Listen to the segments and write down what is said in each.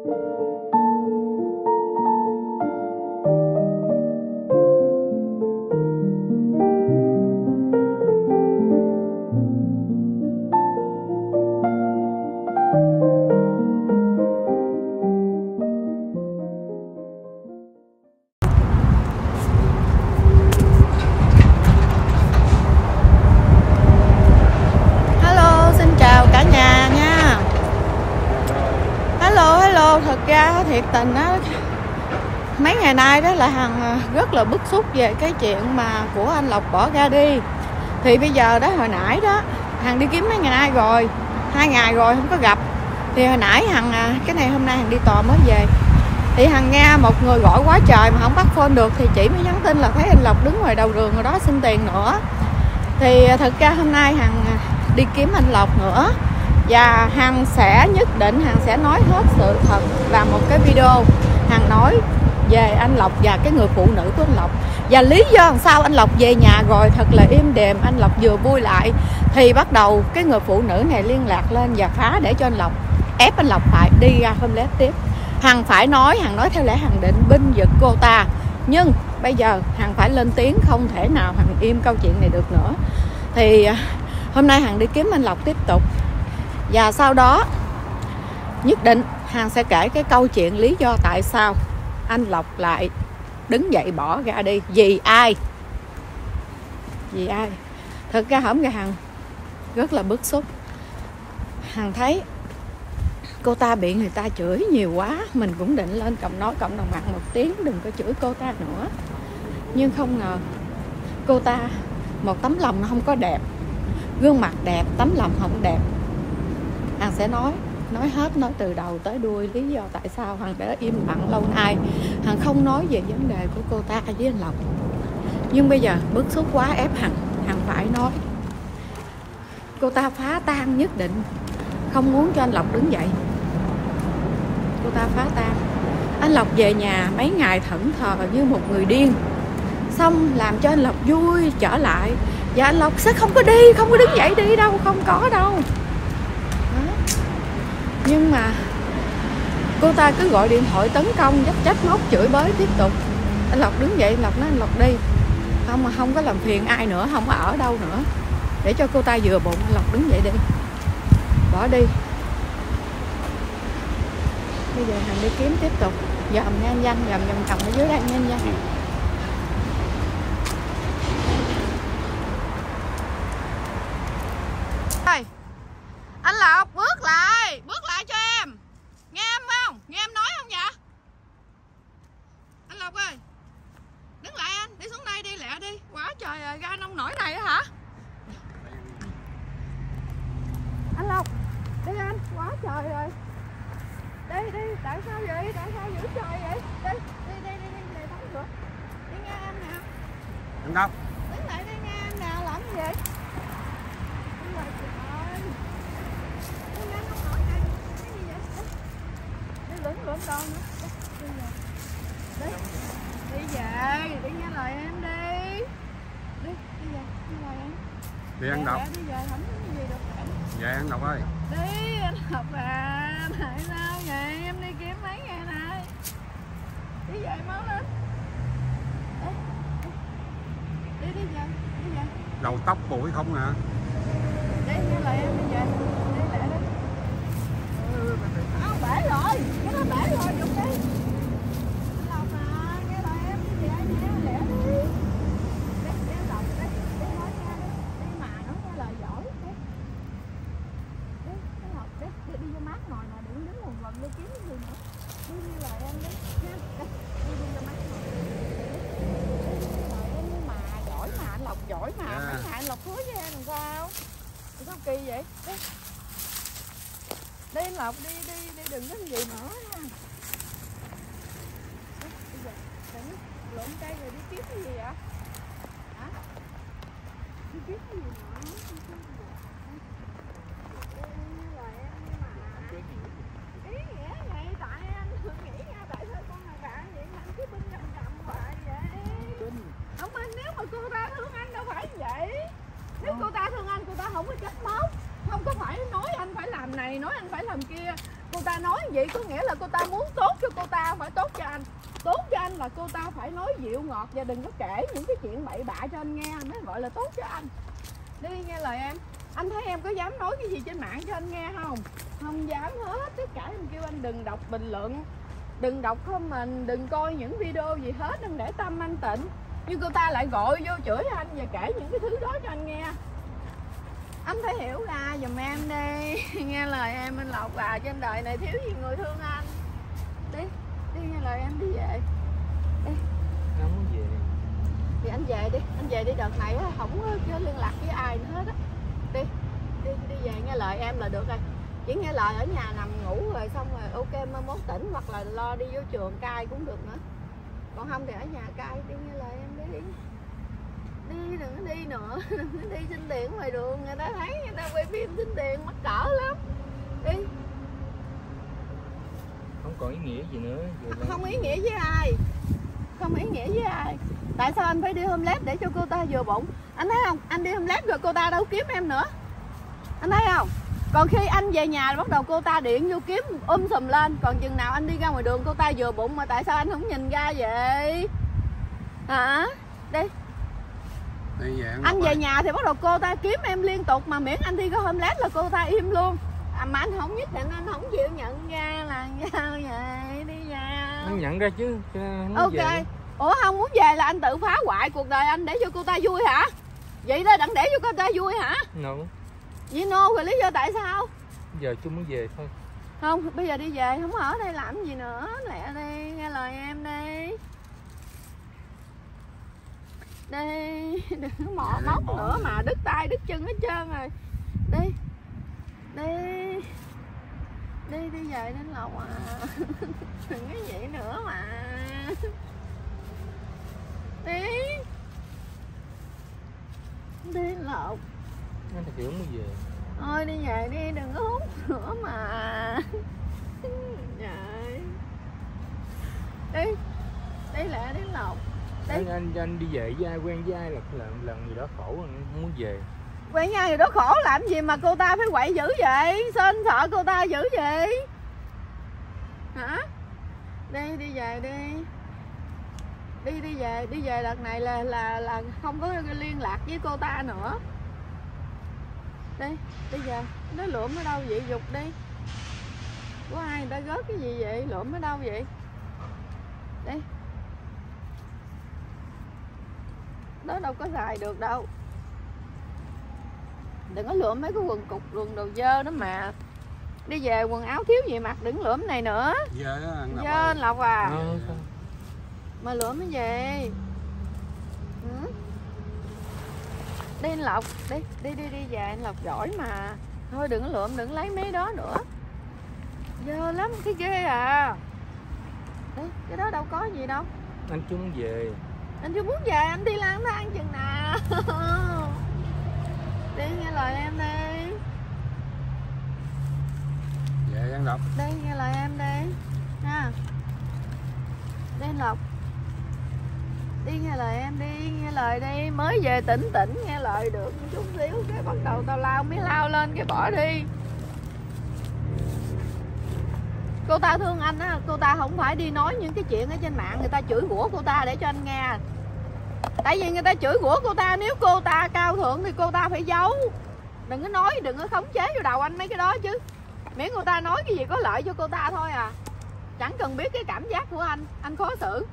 Thật ra thiệt tình á, mấy ngày nay đó là Hằng rất là bức xúc về cái chuyện mà của anh Lộc bỏ ra đi. Thì bây giờ đó, hồi nãy đó Hằng đi kiếm mấy ngày nay rồi, 2 ngày rồi không có gặp. Thì hồi nãy Hằng cái này hôm nay Hằng đi tò mới về, thì Hằng nghe một người gọi quá trời mà không bắt phone được, thì chị mới nhắn tin là thấy anh Lộc đứng ngoài đầu đường rồi đó, xin tiền nữa. Thì thật ra hôm nay Hằng đi kiếm anh Lộc nữa, và Hằng sẽ nhất định Hằng sẽ nói hết sự thật, làm một cái video Hằng nói về anh Lộc và cái người phụ nữ của anh Lộc, và lý do làm sao anh Lộc về nhà rồi thật là im đềm, anh Lộc vừa vui lại thì bắt đầu cái người phụ nữ này liên lạc lên và phá để cho anh Lộc, ép anh Lộc phải đi ra homeless tiếp. Hằng phải nói, Hằng nói theo lẽ Hằng định binh vực cô ta, nhưng bây giờ Hằng phải lên tiếng, không thể nào Hằng im câu chuyện này được nữa. Thì hôm nay Hằng đi kiếm anh Lộc tiếp tục, và sau đó nhất định Hằng sẽ kể cái câu chuyện lý do tại sao anh Lộc lại đứng dậy bỏ ra đi. Vì ai? Vì ai? Thực ra hổm ra Hằng rất là bức xúc. Hằng thấy cô ta bị người ta chửi nhiều quá, mình cũng định lên nói cộng đồng mạng một tiếng đừng có chửi cô ta nữa. Nhưng không ngờ cô ta một tấm lòng nó không có đẹp, gương mặt đẹp, tấm lòng không đẹp. Hằng sẽ nói hết, nói từ đầu tới đuôi lý do tại sao Hằng đã im lặng lâu nay. Hằng không nói về vấn đề của cô ta với anh Lộc, nhưng bây giờ bức xúc quá ép Hằng phải nói. Cô ta phá tan, nhất định không muốn cho anh Lộc đứng dậy. Cô ta phá tan. Anh Lộc về nhà mấy ngày thẫn thờ như một người điên, xong làm cho anh Lộc vui trở lại, và anh Lộc sẽ không có đi, không có đứng dậy đi đâu, không có đâu. Nhưng mà cô ta cứ gọi điện thoại tấn công, trách móc, chửi bới tiếp tục. Anh Lộc đứng dậy, anh Lộc nói anh Lộc đi, không mà không có làm phiền ai nữa, không có ở đâu nữa, để cho cô ta vừa bụng. Anh Lộc đứng dậy đi, bỏ đi. Bây giờ Hằng đi kiếm tiếp tục, dòm nha anh Danh, dòm vòng vòng ở dưới đây nha anh Danh. Anh Lộc bước lại cho em. Nghe em không? Nghe em nói không vậy? Anh Lộc ơi, đứng lại anh, đi xuống đây đi, lẹ đi. Quá trời rồi, ra nông nổi này hả? Anh Lộc, đi anh, quá trời rồi. Đi, tại sao vậy? Tại sao giữ trời vậy? Đi, về tắm rửa. Đi nghe em nè. Anh đâu? Đứng lại đi nghe em nè, làm gì vậy? Lượn đâu nữa. Đi về, đi nghe lời em đi. Đi về, nghe lời em. Đi ăn Lộc. Đi về, không có gì được em. Dạ anh Lộc ơi. Đi anh Lộc à, tại sao vậy? Em đi kiếm mấy ngày nay. Đi về máu lên. Đi về, đi về. Đầu tóc bụi không hả? Đi nghe lời em, đi về. Đi lẹ đi. Bể rồi, cái đó bể rồi, dùng đi. Anh Lộc à, nghe lời em đi về nha, lẹ đi. Đi anh Lộc, đi nói nghe đi. Đi mà nó nghe lời giỏi. Đi anh Lộc, đi vô mát ngồi mà đừng đứng quần quần đi kiếm cái gì nữa. Đi nghe lời em đi, nha. Đi vô mát ngồi. Đi nghe lời em đi mà, giỏi mà, anh Lộc giỏi mà. Mấy ngày anh Lộc hứa với em làm sao? Sao kỳ vậy? Đi. Đi anh Lộc, đi đừng có gì nữa nha. Bây giờ đừng lượm cây rồi đi kiếm cái gì vậy? Hả? Đi kiếm cái gì nữa? Rồi em mà ý nghĩa vậy, tại anh nghĩ nha, tại sao con là bạn vậy mà anh cứ binh vòng hoài vậy? Không anh, nếu mà cô ta thương anh đâu phải vậy. Nếu cô ta thương anh, cô ta không có trách móc, không có phải nói anh phải làm này, nói anh phải làm kia. Cô ta nói vậy có nghĩa là cô ta muốn tốt cho cô ta, phải tốt cho anh. Tốt cho anh là cô ta phải nói dịu ngọt và đừng có kể những cái chuyện bậy bạ cho anh nghe mới gọi là tốt cho anh. Đi nghe lời em. Anh thấy em có dám nói cái gì trên mạng cho anh nghe không? Không dám hết. Tất cả em kêu anh đừng đọc bình luận, đừng đọc comment, đừng coi những video gì hết, đừng để tâm anh tịnh. Nhưng cô ta lại gọi vô chửi anh và kể những cái thứ đó cho anh nghe. Anh phải hiểu ra giùm em đi. Nghe lời em, anh Lộc à, trên đời này thiếu gì người thương anh. Đi, đi nghe lời em, đi về. Đi. Không muốn về. Thì anh về đi, anh về đi, đợt này không có liên lạc với ai nữa hết á. Đi, đi về nghe lời em là được rồi. Chỉ nghe lời ở nhà nằm ngủ rồi xong rồi ok, mai mốt tỉnh hoặc là lo đi vô trường cai cũng được nữa. Còn không thì ở nhà cai. Đi nghe lời em đi. Đi đừng có đi nữa, đừng có đi xin tiền ngoài đường, người ta thấy người ta quay phim xin tiền mắc cỡ lắm. Đi. Không còn ý nghĩa gì nữa. Không ý nghĩa với ai. Không ý nghĩa với ai. Tại sao anh phải đi homeless để cho cô ta vừa bụng? Anh thấy không? Anh đi homeless rồi cô ta đâu kiếm em nữa. Anh thấy không? Còn khi anh về nhà bắt đầu cô ta điện vô kiếm sùm lên. Còn chừng nào anh đi ra ngoài đường cô ta vừa bụng mà tại sao anh không nhìn ra vậy? Hả? Đi. Đi về Anh về nhà thì bắt đầu cô ta kiếm em liên tục, mà miễn anh đi có homeless là cô ta im luôn. Mà anh không nhất định, anh không chịu nhận ra là sao vậy? Đi ra. Anh nhận ra chứ. Ok. Về. Ủa không muốn về là anh tự phá hoại cuộc đời anh để cho cô ta vui hả? Vậy đó đặng để cho cô ta vui hả? No. Vậy no rồi lý do tại sao? Giờ chú muốn về thôi. Không, bây giờ đi về, không ở đây làm gì nữa. Lẹ đi, nghe lời em đi. Đi, đừng có mò móc nữa mà đứt tay đứt chân hết trơn rồi. Đi. Đi. Đi về đến Lộc à. Đừng có vậy nữa mà. Đi. Đi Lộc. Anh thật sự muốn về. Thôi đi về đi, đừng có hút nữa mà. Trời. Đi. Đi lại đến Lộc. Anh đi về với ai, quen với ai là lần gì đó khổ không muốn về. Quen nhau gì đó khổ làm gì mà cô ta phải quậy dữ vậy? Sao anh sợ cô ta dữ vậy? Hả? Đi về đi. Đi về đợt này là không có liên lạc với cô ta nữa. Đi về. Nó lượm ở đâu vậy? Dục đi. Của ai người ta gớt cái gì vậy? Lượm ở đâu vậy? Đi. Đó đâu có xài được đâu. Đừng có lượm mấy cái quần cục đồ dơ đó mà. Đi về quần áo thiếu gì mặc, đừng lượm này nữa. Dơ anh Lộc à. Mà lượm cái gì? Ừ? Đi anh Lộc, đi về, anh Lộc giỏi mà. Thôi đừng có lượm, đừng lấy mấy đó nữa. Dơ lắm cái ghê à. Đấy, cái đó đâu có gì đâu. Anh chưa muốn về. Anh chưa muốn về, anh đi lang thang chừng nào. Đi nghe lời em đi. Về ăn Lộc. Đi nghe lời em đi ha. Đi anh Lộc. Đi nghe lời em đi, nghe lời đi. Mới về tỉnh nghe lời được chút xíu cái bắt đầu tao lao lên cái bỏ đi. Cô ta thương anh á, cô ta không phải đi nói những cái chuyện ở trên mạng người ta chửi rủa cô ta để cho anh nghe. Tại vì người ta chửi rủa cô ta, nếu cô ta cao thượng thì cô ta phải giấu. Đừng có nói, đừng có khống chế vô đầu anh mấy cái đó chứ. Miễn cô ta nói cái gì có lợi cho cô ta thôi à. Chẳng cần biết cái cảm giác của anh khó xử.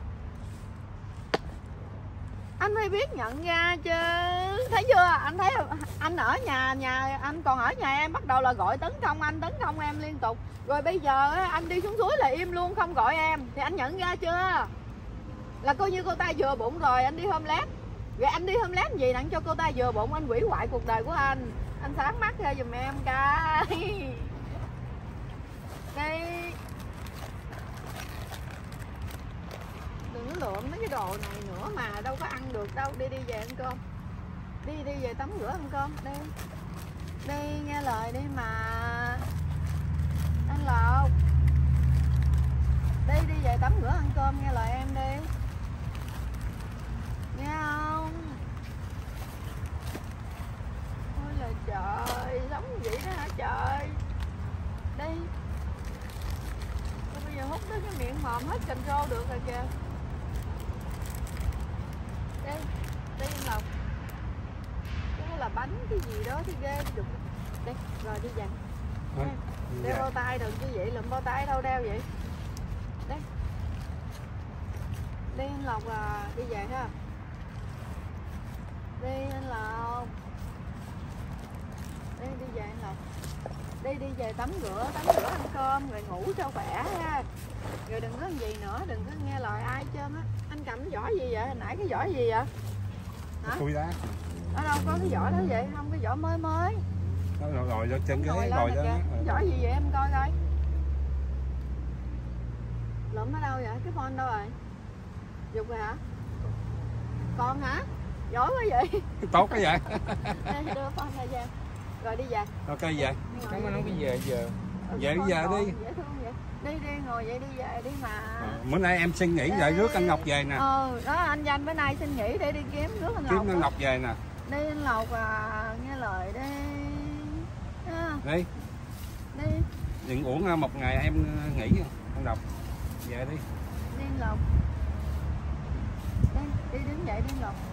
Anh phải biết nhận ra chứ. Thấy chưa? Anh thấy anh ở nhà anh còn ở nhà em bắt đầu là gọi tấn công em liên tục. Rồi bây giờ anh đi xuống suối là im luôn, không gọi em. Thì anh nhận ra chưa? Là coi như cô ta vừa bụng rồi, anh đi homeless. Rồi anh đi homeless gì đặng cho cô ta vừa bụng, anh hủy hoại cuộc đời của anh. Anh sáng mắt ra giùm em cái. Đây. Đừng có lượm mấy cái đồ này nữa mà đâu có ăn được đâu. Đi về ăn cơm. Đi về tắm rửa ăn cơm. Đi nghe lời đi mà. Anh Lộc. Đi về tắm rửa ăn cơm, nghe lời em đi. Nghe không? Ôi là trời, sống vậy đó hả trời. Đi. tới cái miệng mồm hết control được rồi kìa. Đây, đây Yên Lộc. Cái là bánh cái gì đó thì ghê đụng. Đây, rồi đi về. Đeo bao tay đừng chứ vậy, lụm bao tay đâu đeo vậy. Đây. Đi Yên Lộc à, đi về ha. Đi Yên Lộc. Đi về Yên Lộc. Đi về tắm rửa ăn cơm rồi ngủ cho khỏe ha. Rồi đừng có gì nữa, đừng có nghe lời ai trơn á. Anh cầm cái vỏ gì vậy? Hồi nãy cái vỏ gì vậy? Hả? Khui đá. Ở đâu có cái vỏ đó vậy? Không, cái vỏ mới mới. Nó ngồi lên chân ghế ngồi đó. Cái vỏ gì vậy em coi coi. Lụm ở đâu vậy? Cái phone đâu rồi? Dục rồi hả? Con hả? Giỏi quá vậy. Tốt cái vậy. Đưa phone ra về. Rồi đi về. Ok vậy. Cảm ơn nó cái về giờ. Về đi về đi. Dễ thương vậy. Đi ngồi vậy đi về đi mà. Bữa nay em xin nghỉ rồi rước anh Ngọc về nè. Đó anh Danh bữa nay xin nghỉ để đi kiếm rước anh Lộc. Kiếm anh Ngọc về nè. Đi anh Lộc à, nghe lời đi. Đi. Đi. Đừng uổng một ngày em nghỉ anh Lộc. Về đi. Đi anh Lộc. Đi đứng dậy đi anh Lộc.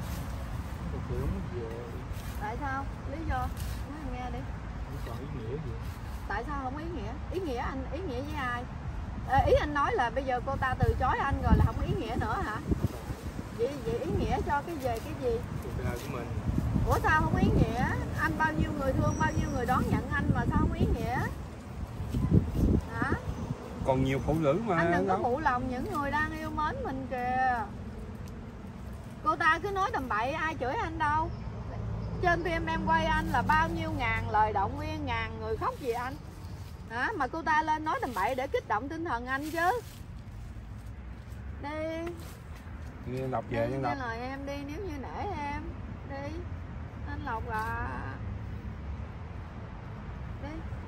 Tại sao? Lý do? Nói anh nghe đi. Không còn ý nghĩa gì. Tại sao không ý nghĩa? Ý nghĩa anh ý nghĩa với ai? Ý anh nói là bây giờ cô ta từ chối anh rồi là không ý nghĩa nữa hả? Vậy ý nghĩa cho cái về cái gì? Cuộc đời của mình. Ủa sao không ý nghĩa? Anh bao nhiêu người thương, bao nhiêu người đón nhận anh mà sao không ý nghĩa? Hả? Còn nhiều phụ nữ mà. Anh đừng có phụ lòng những người đang yêu mến mình kìa. Cô ta cứ nói tầm bậy ai chửi anh đâu. Trên phim em quay anh là bao nhiêu ngàn lời động viên, ngàn người khóc vì anh. Hả? Mà cô ta lên nói tầm bậy để kích động tinh thần anh chứ. Đi. Đi Lộc về đi Lộc. nghe lời em đi nếu như nể em. Đi. Anh Lộc à. Đi.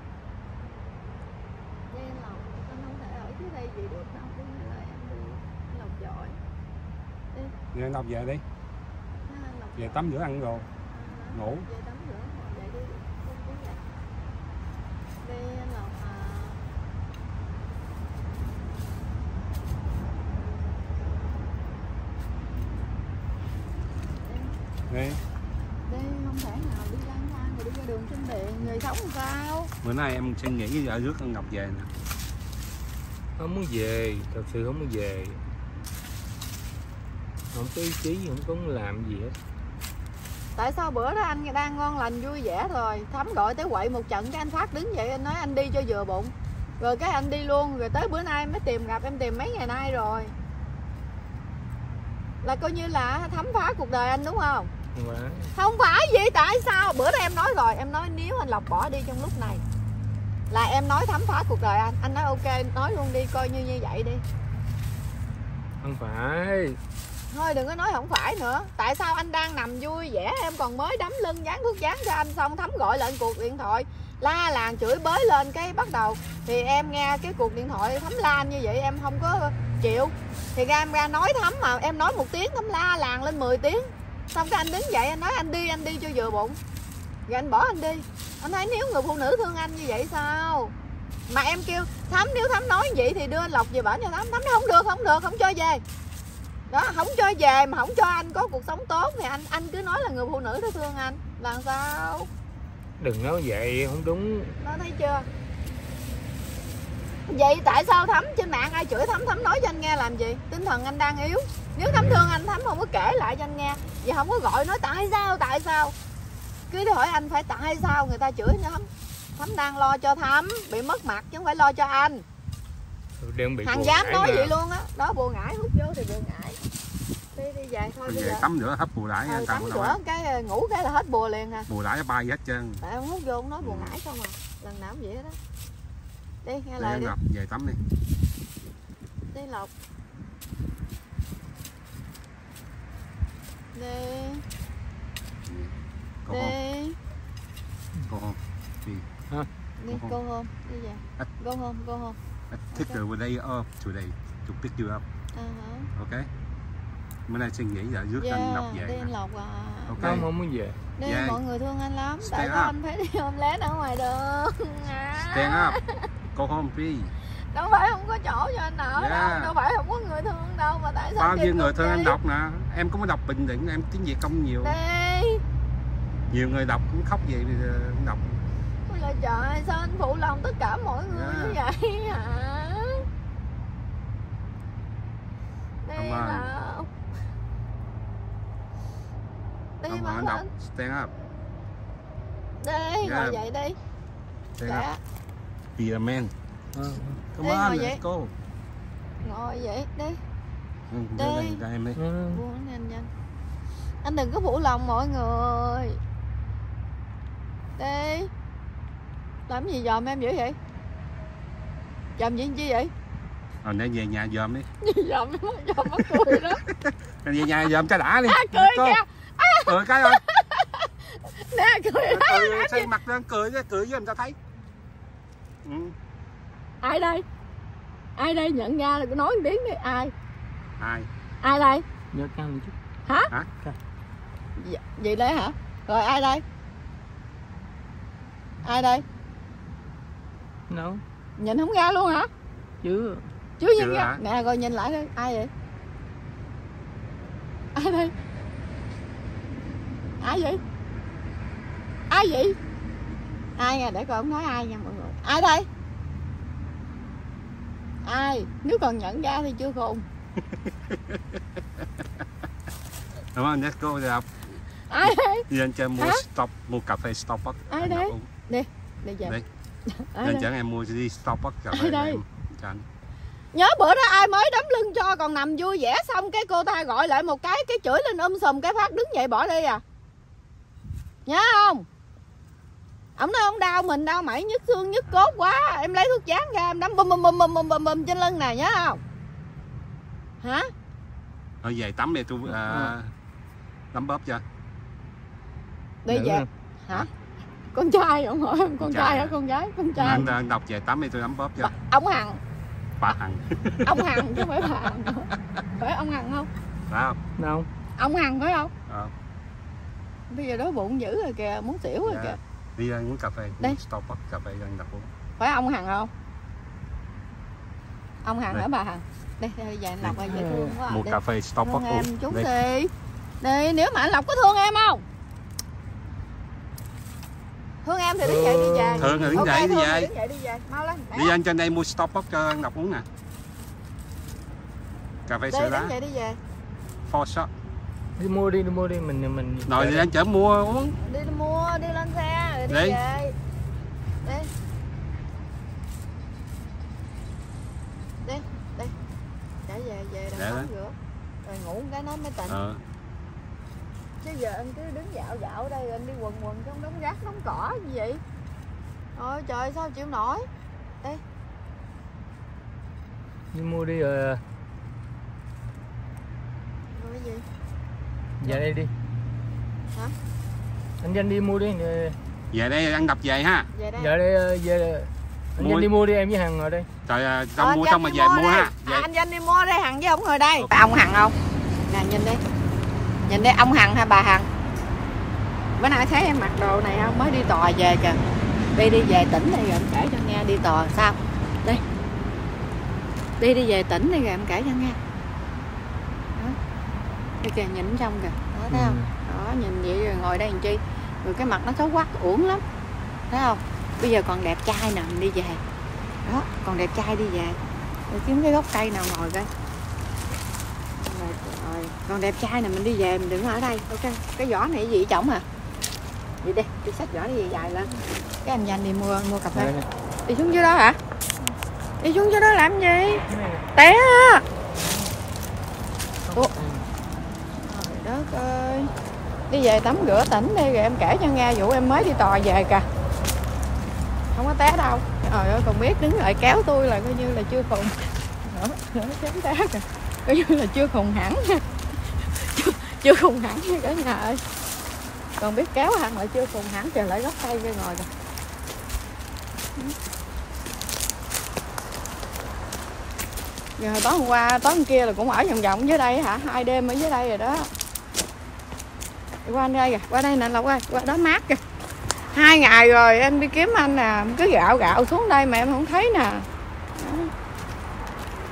Đi anh Lộc. Anh không thể ở dưới đây vậy được đâu. Đi nghe lời em đi. Anh Lộc giỏi. Đi. Đi Lộc về đi. Anh Lộc Về tắm rửa ăn rồi. Ngủ. Về tắm rửa ngồi dậy đi. Không biết vậy. Đi anh Lộc à. Đi. Đi không thể nào đi lang thang rồi đi ra đường sinh điện người sống làm sao? Bữa nay em xin nghỉ rồi rước anh Ngọc về nè. Không muốn về, thật sự không muốn về. Không có ý chí, không có muốn làm gì hết. Tại sao bữa đó anh đang ngon lành vui vẻ rồi Thắm gọi tới quậy một trận cái anh Phát đứng dậy anh nói anh đi cho vừa bụng. Rồi cái anh đi luôn, rồi tới bữa nay mới tìm gặp em, tìm mấy ngày nay rồi. Là coi như là Thắm phá cuộc đời anh đúng không? Không phải gì, tại sao? Bữa đó em nói rồi, em nói nếu anh Lộc bỏ đi trong lúc này là em nói Thắm phá cuộc đời anh. Anh nói ok, nói luôn đi, coi như vậy đi. Không phải. Thôi đừng có nói không phải nữa. Tại sao anh đang nằm vui vẻ, em còn mới đấm lưng dán thuốc dán cho anh, xong Thắm gọi lên cuộc điện thoại la làng chửi bới lên, cái bắt đầu thì em nghe cái cuộc điện thoại Thắm la như vậy em không có chịu, thì em ra nói Thắm, mà em nói 1 tiếng Thắm la làng lên 10 tiếng. Xong cái anh đứng dậy anh nói anh đi cho vừa bụng, rồi anh bỏ anh đi. Anh thấy nếu người phụ nữ thương anh như vậy sao? Mà em kêu Thắm, nếu Thắm nói vậy thì đưa anh Lộc về bển cho Thắm. Thắm nói không được, không cho về. Đó, không cho về mà không cho anh có cuộc sống tốt thì anh cứ nói là người phụ nữ đó thương anh là sao? Đừng nói vậy, không đúng. Đó, thấy chưa? Vậy tại sao Thắm trên mạng ai chửi Thắm nói cho anh nghe làm gì? Tinh thần anh đang yếu. Nếu Thắm thương anh, Thắm không có kể lại cho anh nghe. Vậy không có gọi nói tại sao? Cứ hỏi anh phải tại sao người ta chửi Thắm. Thắm đang lo cho Thắm bị mất mặt chứ không phải lo cho anh. Thằng dám nói vậy luôn á. Đó, bùa ngải hút vô thì bùa ngải. Đi về thôi. Về tắm rửa hết bùa đãi. Tắm rửa cái ngủ cái là hết bùa liền à. Bùa đãi bay hết trơn. Tại em hút vô không nói bùa ngải không à. Lần nào cũng vậy đó. Đi nghe lời đi. Về tắm đi. Đi Lộc. Đi. Đi. Go home. Đi. Đi go home. Đi về. Go home. I took the day off today to pick you up. Okay. Bữa nay xin nghỉ rồi rước anh Lộc về. Đi anh Lộc à. Okay. Không muốn về. Đi mọi người thương anh lắm. Tại sao anh phải đi ôm lén ở ngoài đường? Stand up. Go home please. Đâu phải không có chỗ cho anh ở đâu, đâu phải không có người thương đâu mà tại sao bao nhiêu người thương anh đọc nè, em cũng có đọc Bình Định, em tiếng Việt không nhiều. Đây. Nhiều người đọc cũng khóc vậy bây giờ đọc. Ôi là trời, sao anh phụ lòng tất cả mọi người như vậy hả? Đây nào. Đi mà anh đọc stand up. Đi, ngồi dậy đi. Stand up. Be a man. Come Đi, on, let's go. Ngồi vậy đi. Đi. Em đi. Buông nhanh nhanh. Anh đừng có phụ lòng mọi người. Đi. Làm gì dòm em dữ vậy? Dòm gì chi vậy? Để về nhà dòm đi. Dòm nó cười đó. Về nhà dòm cái đã đi. Cười kìa. Cười cái rồi. Nè cười. Cười xây mặt lên cười với người ta thấy. Ai đây? Ai đây nhận ra là nói một tiếng đi. Ai? Ai đây? Nhớ căng chút. Hả? Vậy đây hả? Rồi ai đây? Ai đây? Đâu? Nhìn không ra luôn hả? Chưa nhìn ra. Nè rồi nhìn lại đi. Ai vậy? Ai đây? Ai vậy? Ai vậy? Ai nha, để coi ông nói ai nha mọi người. Ai đây? Ai? Nếu còn nhận ra thì chưa khùng. Đúng không? Let's go đi học. Ai đây? Đi lên trên mua cà phê Starbucks. Ai đây? Đi về. Đi. Lên chở em mua đi Starbucks cà phê. Ai đây? Cho anh. Nhớ bữa đó ai mới đấm lưng cho còn nằm vui vẻ xong cái cô ta gọi lại một cái chửi lên sùm cái phát đứng dậy bỏ đi à. Nhớ không? Ông nói ông đau mình đau mẩy nhức xương nhức cốt quá, em lấy thuốc dán ra em đấm bum trên lưng nè, nhớ không? Hả? Thôi về tắm đi tôi tắm bóp cho. Đi về. Hả? Con trai ông hỏi con trai hả con gái? Con trai. Anh đọc về tắm đi tôi tắm bóp cho. Ông Hằng. Bà Hằng. Ông Hằng chứ không phải bà Hằng. Phải ông Hằng không? Phải không? Đâu? Ông Hằng phải không? Bây giờ đói bụng dữ rồi kìa, muốn xỉu rồi kìa. Đi ra uống cà phê, uống Starbucks cà phê ăn đập uống. Phải ông Hằng không? Ông Hằng hả bà Hằng? Đây về anh Lộc ơi, dễ thương quá. Mua cà phê Starbucks uống. Em chút đi. Đi, nếu mà anh Lộc có thương em không? Thương em thì đứng dậy đi về. Thương thì đứng dậy đi về. Đứng dậy đi về, mau lên. Đi anh trên đây mua Starbucks cho anh Lộc uống nè. Cà phê sữa đá. Đứng dậy đi về. Four shot. Đi mua đi mình. Rồi đi anh chở mua uống. Đi mua, đi lên xe rồi đi về. Đi. Đi. Trở về đừng tắm rửa. Rồi ngủ cái nó mới tỉnh. Chứ giờ anh cứ đứng dạo ở đây rồi anh đi quần trong đống rác đống cỏ gì vậy? Ôi trời sao chịu nổi. Đi. Đi mua đi rồi. Rồi cái gì? Về đây đi. Hả? Anh Danh đi mua đi. Về đây ăn đập về ha. Về đây. Về đây. Anh Danh đi mua đi, em với Hằng ngồi đây. Trời tao mua xong mà về mua ha. Anh Danh đi mua đây, Hằng với ông ngồi đây. Ông Hằng không? Nè nhìn đi. Nhìn đi, ông Hằng hay bà Hằng? Bữa nay thấy em mặc đồ này không? Mới đi tòa về kìa. Đi về tỉnh đây rồi em kể cho nghe đi tòa sao? Đi về tỉnh đây rồi em kể cho nghe. Đó. Đây kìa, nhìn trong kìa. Đó thấy không? Đó, nhìn vậy rồi ngồi đây làm chi? Rồi cái mặt nó xấu quắc uổng lắm. Thấy không? Bây giờ còn đẹp trai nè, mình đi về. Đó, còn đẹp trai đi về. Rồi kiếm cái gốc cây nào ngồi coi. Rồi, còn đẹp trai nè, mình đi về, mình đừng ở đây. Ok, cái vỏ này gì chổng à? Đi đi, đi xách vỏ đi dài lên. Cái anh Danh đi mua cà phê. Đi xuống dưới đó hả? Đi xuống dưới đó làm gì? Té á. Ủa? Trời đất ơi. Đi về tắm rửa tỉnh đi rồi em kể cho nghe vụ em mới đi tòa về kìa. Không có té đâu. Trời ơi, còn biết đứng lại kéo tôi là coi như là chưa khùng. Nữa kém té kìa. Coi như là chưa khùng hẳn nha. Chưa khùng hẳn nha cả nhà ơi. Còn biết kéo hẳn lại chưa khùng hẳn. Chờ lại gốc cây ra ngồi kìa. Giờ tối hôm kia là cũng ở vòng vòng dưới đây hả? 2 đêm ở dưới đây rồi đó. Đi qua đây kìa, qua đây nè Lộc ơi, qua đó mát kìa. 2 ngày rồi em đi kiếm anh nè, cứ gạo xuống đây mà em không thấy nè.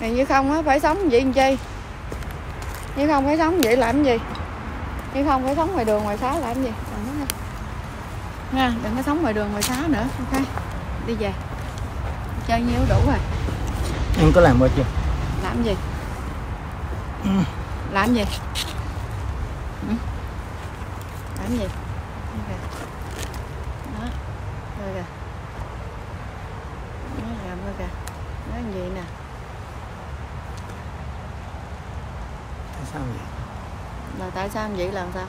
Như không á phải sống vậy làm chi? Như không phải sống vậy làm gì? Như không phải sống ngoài đường ngoài xá làm gì? Nha, đừng có sống ngoài đường ngoài xá nữa. Ok, đi về. Chơi nhiêu đủ rồi. Em có làm qua chưa? Làm gì? Làm gì? Làm gì? Okay. Đó, rồi kìa. Nó làm rồi kìa. Nói gì nè? Tại sao vậy? Là tại sao vậy làm sao?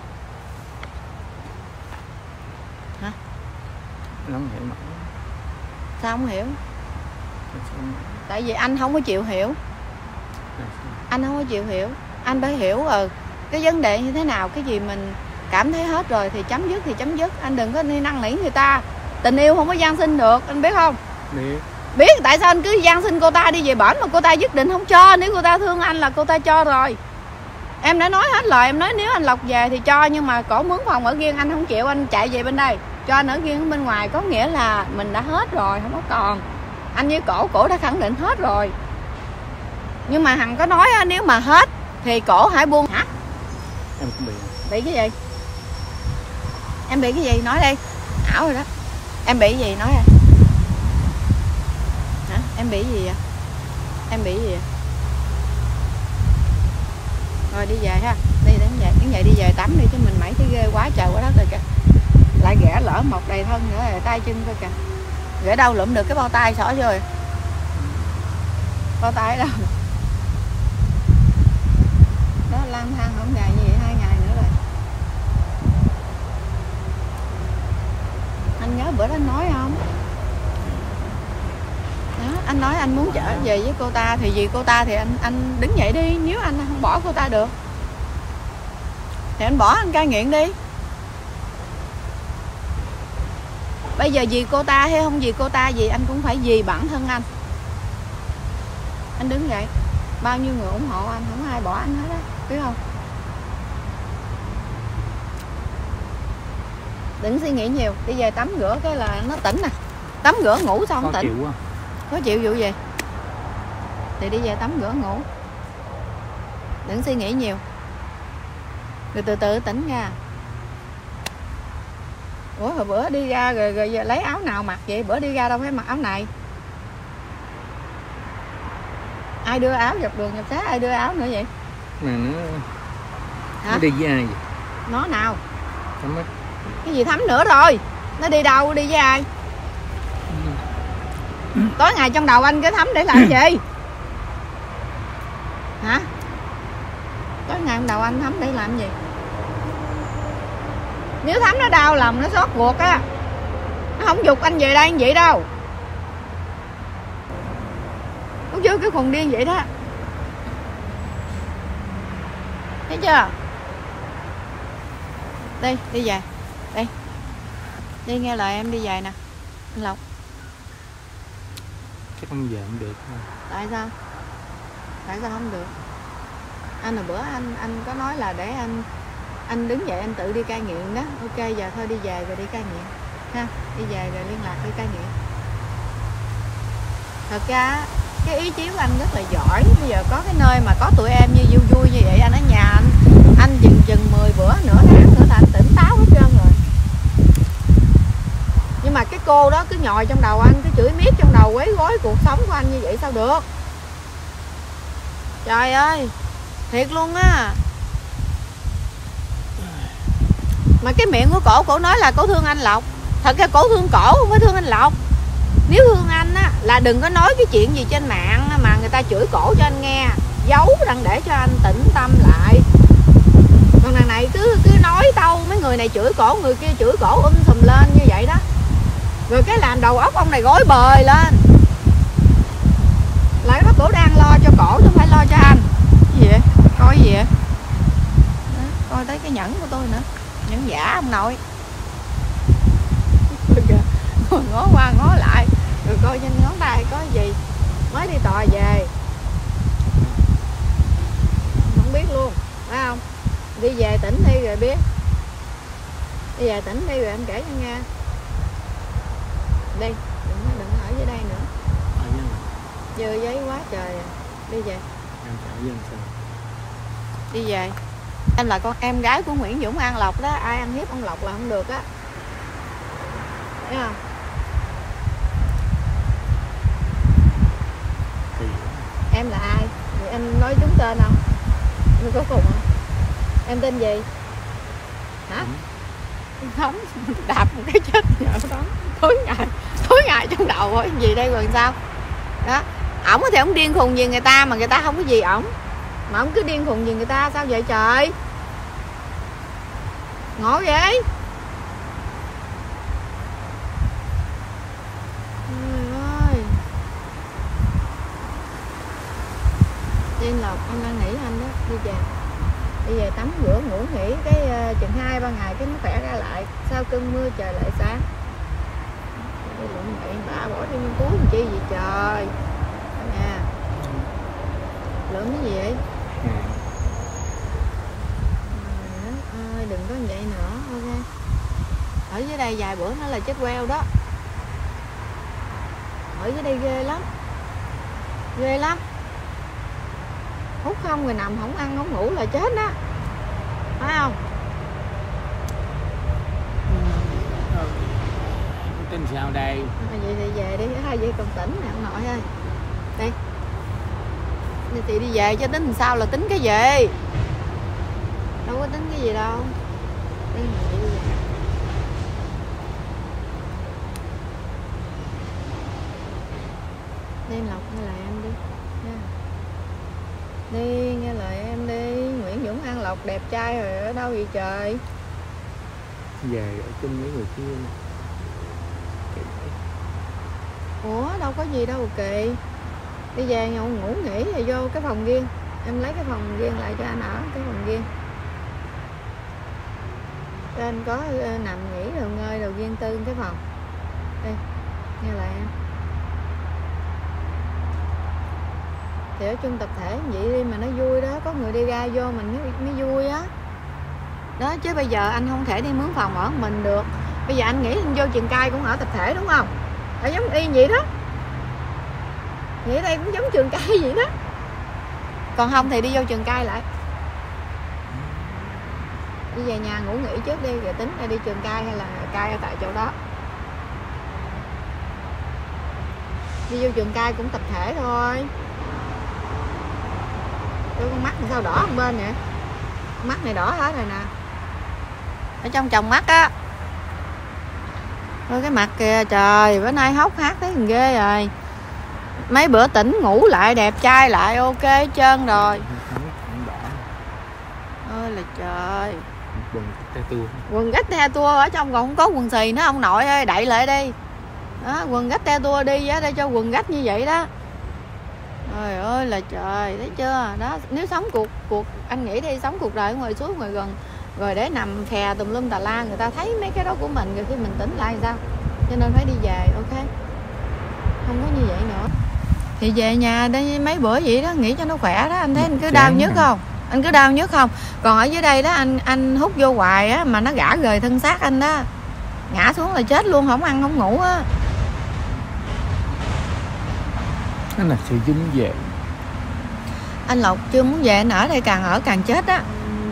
Hả? Nó không hiểu mà. Sao không hiểu? Tại vì anh không có chịu hiểu. Anh không có chịu hiểu. Anh phải hiểu cái vấn đề như thế nào. Cái gì mình cảm thấy hết rồi thì chấm dứt thì chấm dứt. Anh đừng có đi năn nỉ người ta. Tình yêu không có van xin được, anh biết không? Biết tại sao anh cứ van xin cô ta đi về bển mà cô ta quyết định không cho. Nếu cô ta thương anh là cô ta cho rồi. Em đã nói hết lời, em nói nếu anh Lộc về thì cho, nhưng mà cổ mướn phòng ở riêng anh không chịu, anh chạy về bên đây cho anh ở riêng bên ngoài, có nghĩa là mình đã hết rồi, không có còn. Anh với cổ đã khẳng định hết rồi. Nhưng mà Hằng có nói nếu mà hết thì cổ hãy buông. Hả? Em cũng bị cái gì? Em bị cái gì? Nói đi. Ảo rồi đó. Em bị gì? Nói đi. Hả? Em bị gì vậy? Em bị gì vậy? Rồi đi về ha. Đi đứng dậy đi về tắm đi, chứ mình mẩy thấy ghê quá trời quá đất rồi kìa. Lại ghẻ lỡ mọc đầy thân nữa rồi, tay chân coi kìa. Ghẻ đâu lụm được cái bao tay xỏ rồi. Bao tay đâu? Đó lang thang không ngày như vậy 2 ngày nữa rồi. Anh nhớ bữa đó anh nói không? Đó, anh nói anh muốn trở về với cô ta thì vì cô ta thì anh đứng dậy đi, nếu anh không bỏ cô ta được thì anh bỏ anh cai nghiện đi. Bây giờ vì cô ta hay không vì cô ta gì anh cũng phải vì bản thân anh. Anh đứng dậy, bao nhiêu người ủng hộ anh, không ai bỏ anh hết á, biết không? Đừng suy nghĩ nhiều, đi về tắm rửa cái là nó tỉnh nè. Tắm rửa ngủ xong tỉnh. Chịu quá. Có chịu vụ gì? Thì đi về tắm rửa ngủ. Đừng suy nghĩ nhiều. Rồi từ từ tỉnh ra. Ủa hồi bữa đi ra rồi lấy áo nào mặc vậy? Bữa đi ra đâu phải mặc áo này. Ai đưa áo dọc đường nhập xá, ai đưa áo nữa vậy? Mà nó đi với ai vậy? Nó nào? Thắm á. Cái gì Thắm nữa rồi? Nó đi đâu, đi với ai? Tối ngày trong đầu anh cái Thắm để làm gì? Hả? Tối ngày trong đầu anh Thắm để làm gì? Nếu Thắm nó đau lòng, nó xót ruột á, nó không giục anh về đây như vậy đâu. Đúng chưa? Cái khùng điên vậy đó. Thấy chưa? Đi về. Đi nghe lời em đi về nè. Anh Lộc. Chắc không về không được. Tại sao? Tại sao không được? Anh hồi bữa anh có nói là để anh đứng dậy anh tự đi cai nghiện đó. Ok giờ thôi đi về rồi đi cai nghiện ha. Đi về rồi liên lạc đi cai nghiện. Thật ra cái ý chí của anh rất là giỏi. Bây giờ có cái nơi mà có tụi em như vui như vậy, anh ở nhà anh chừng 10 bữa nửa tháng nữa là anh tỉnh táo hết trơn rồi. Nhưng mà cái cô đó cứ nhồi trong đầu anh, cứ chửi miết trong đầu, quấy rối cuộc sống của anh như vậy sao được? Trời ơi, thiệt luôn á. Mà cái miệng của cổ nói là cổ thương anh Lộc. Thật ra cổ thương cổ, không phải thương anh Lộc. Nếu thương anh á là đừng có nói cái chuyện gì trên mạng mà người ta chửi cổ cho anh nghe, giấu đặng để cho anh tĩnh tâm lại. Còn đằng này cứ nói tâu, mấy người này chửi cổ, người kia chửi cổ sùm lên như vậy đó. Rồi cái làm đầu óc ông này gối bời lên. Lại đó cổ đang lo cho cổ chứ không phải lo cho anh. Cái gì vậy? Coi gì vậy? Đó, coi tới cái nhẫn của tôi nữa. Nhẫn giả ông nội. Ngó qua ngó lại rồi coi trên ngón tay có gì. Mới đi tòa về không biết luôn, phải không? Đi về tỉnh đi rồi biết. Đi về tỉnh đi rồi anh kể cho nghe. Đi, đừng ở dưới đây nữa. Dơ giấy quá trời à. Đi về. Em chở với anh sao? Đi về. Em là con em gái của Nguyễn Dũng An Lộc đó, ai ăn hiếp ông Lộc là không được á. Thấy không? Thì Em là ai? Vậy em nói trúng tên không? Em có cùng không? Em tên gì? Hả? Không, đạp một cái chết nhờ đó. Tối ngày trong đầu rồi gì đây rồi sao? Đó, ổng thì ổng điên khùng gì người ta mà người ta không có gì ổng. Mà ổng cứ điên khùng gì người ta sao vậy trời? Ngộ vậy? Trời ơi. Tiên Lộc anh đang nghĩ anh đó, đi về tắm rửa ngủ nghỉ cái chừng 2-3 ngày cái nó khỏe ra lại. Sau cơn mưa trời lại sáng. Mẹ bà bỏ đi nghiên cứu làm chi vậy trời? Nè. Lượm cái gì vậy? Ơi đừng có vậy nữa, ok. Ở dưới đây vài bữa nó là chết queo đó. Ở dưới đây ghê lắm. Ghê lắm. Hút không rồi nằm không ăn không ngủ là chết đó. Phải không? tính sao đây? Vậy thì về đi, hai vợ còn tỉnh nè ông nội ơi. Đi. Thì đi về cho tính làm sao là tính cái gì? Đâu có tính cái gì đâu. Đi về. Đi Lộc nghe lời em đi nha. Đi nghe lời em đi. Nguyễn Dũng An Lộc đẹp trai rồi ở đâu vậy trời? Về ở chung với người kia. Ủa đâu có gì đâu kỳ. Đi về ngủ nghỉ rồi vô cái phòng riêng. Em lấy cái phòng riêng lại cho anh ở cái phòng riêng. Cho anh có nằm nghỉ rồi ngơi rồi riêng tư cái phòng. Đi, nghe lại em. Thì ở chung tập thể vậy đi mà nó vui đó, có người đi ra vô mình mới vui á. Đó chứ bây giờ anh không thể đi mướn phòng ở mình được. Bây giờ anh nghĩ anh vô trường cai cũng ở tập thể đúng không? Ở giống y vậy đó. Nghĩ đây cũng giống trường cai vậy đó. Còn không thì đi vô trường cai lại. Đi về nhà ngủ nghỉ trước đi rồi tính ra đi trường cai hay là cai ở tại chỗ đó. Đi vô trường cai cũng tập thể thôi. Đôi con mắt sao đỏ một bên nè. Mắt này đỏ hết rồi nè. Ở trong tròng mắt á. Thôi cái mặt kìa trời, bữa nay hốc hác thấy còn ghê rồi. Mấy bữa tỉnh ngủ lại đẹp trai lại ok hết trơn rồi. Ôi là trời. Quần gách te tua ở trong còn không có quần xì nữa ông nội ơi, đậy lại đi. Đó, quần gách te tua đi á để cho quần gách như vậy đó. Trời ơi là trời, thấy chưa? Đó, nếu sống cuộc anh nghĩ đi, sống cuộc đời ở ngoài suốt ngoài gần rồi để nằm khè tùm lum tà la, người ta thấy mấy cái đó của mình rồi khi mình tỉnh lại sao? Cho nên phải đi về, ok? Không có như vậy nữa. Thì về nhà đây mấy bữa vậy đó, nghỉ cho nó khỏe đó, anh thấy anh cứ đau nhức không? Anh cứ đau nhức không? Còn ở dưới đây đó anh hút vô hoài á mà nó gã rời thân xác anh đó. Ngã xuống là chết luôn, không ăn không ngủ á. Nó là sự dính về. Anh Lộc chưa muốn về, anh ở đây càng ở càng chết á.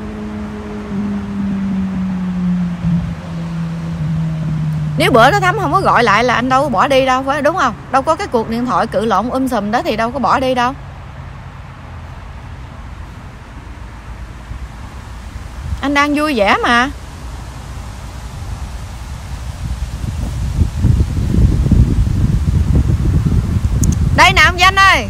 Nếu bữa đó Thắm không có gọi lại là anh đâu có bỏ đi đâu, phải đúng không? Đâu có cái cuộc điện thoại cự lộn sùm đó thì đâu có bỏ đi đâu. Anh đang vui vẻ mà. Đây nè ông Danh ơi.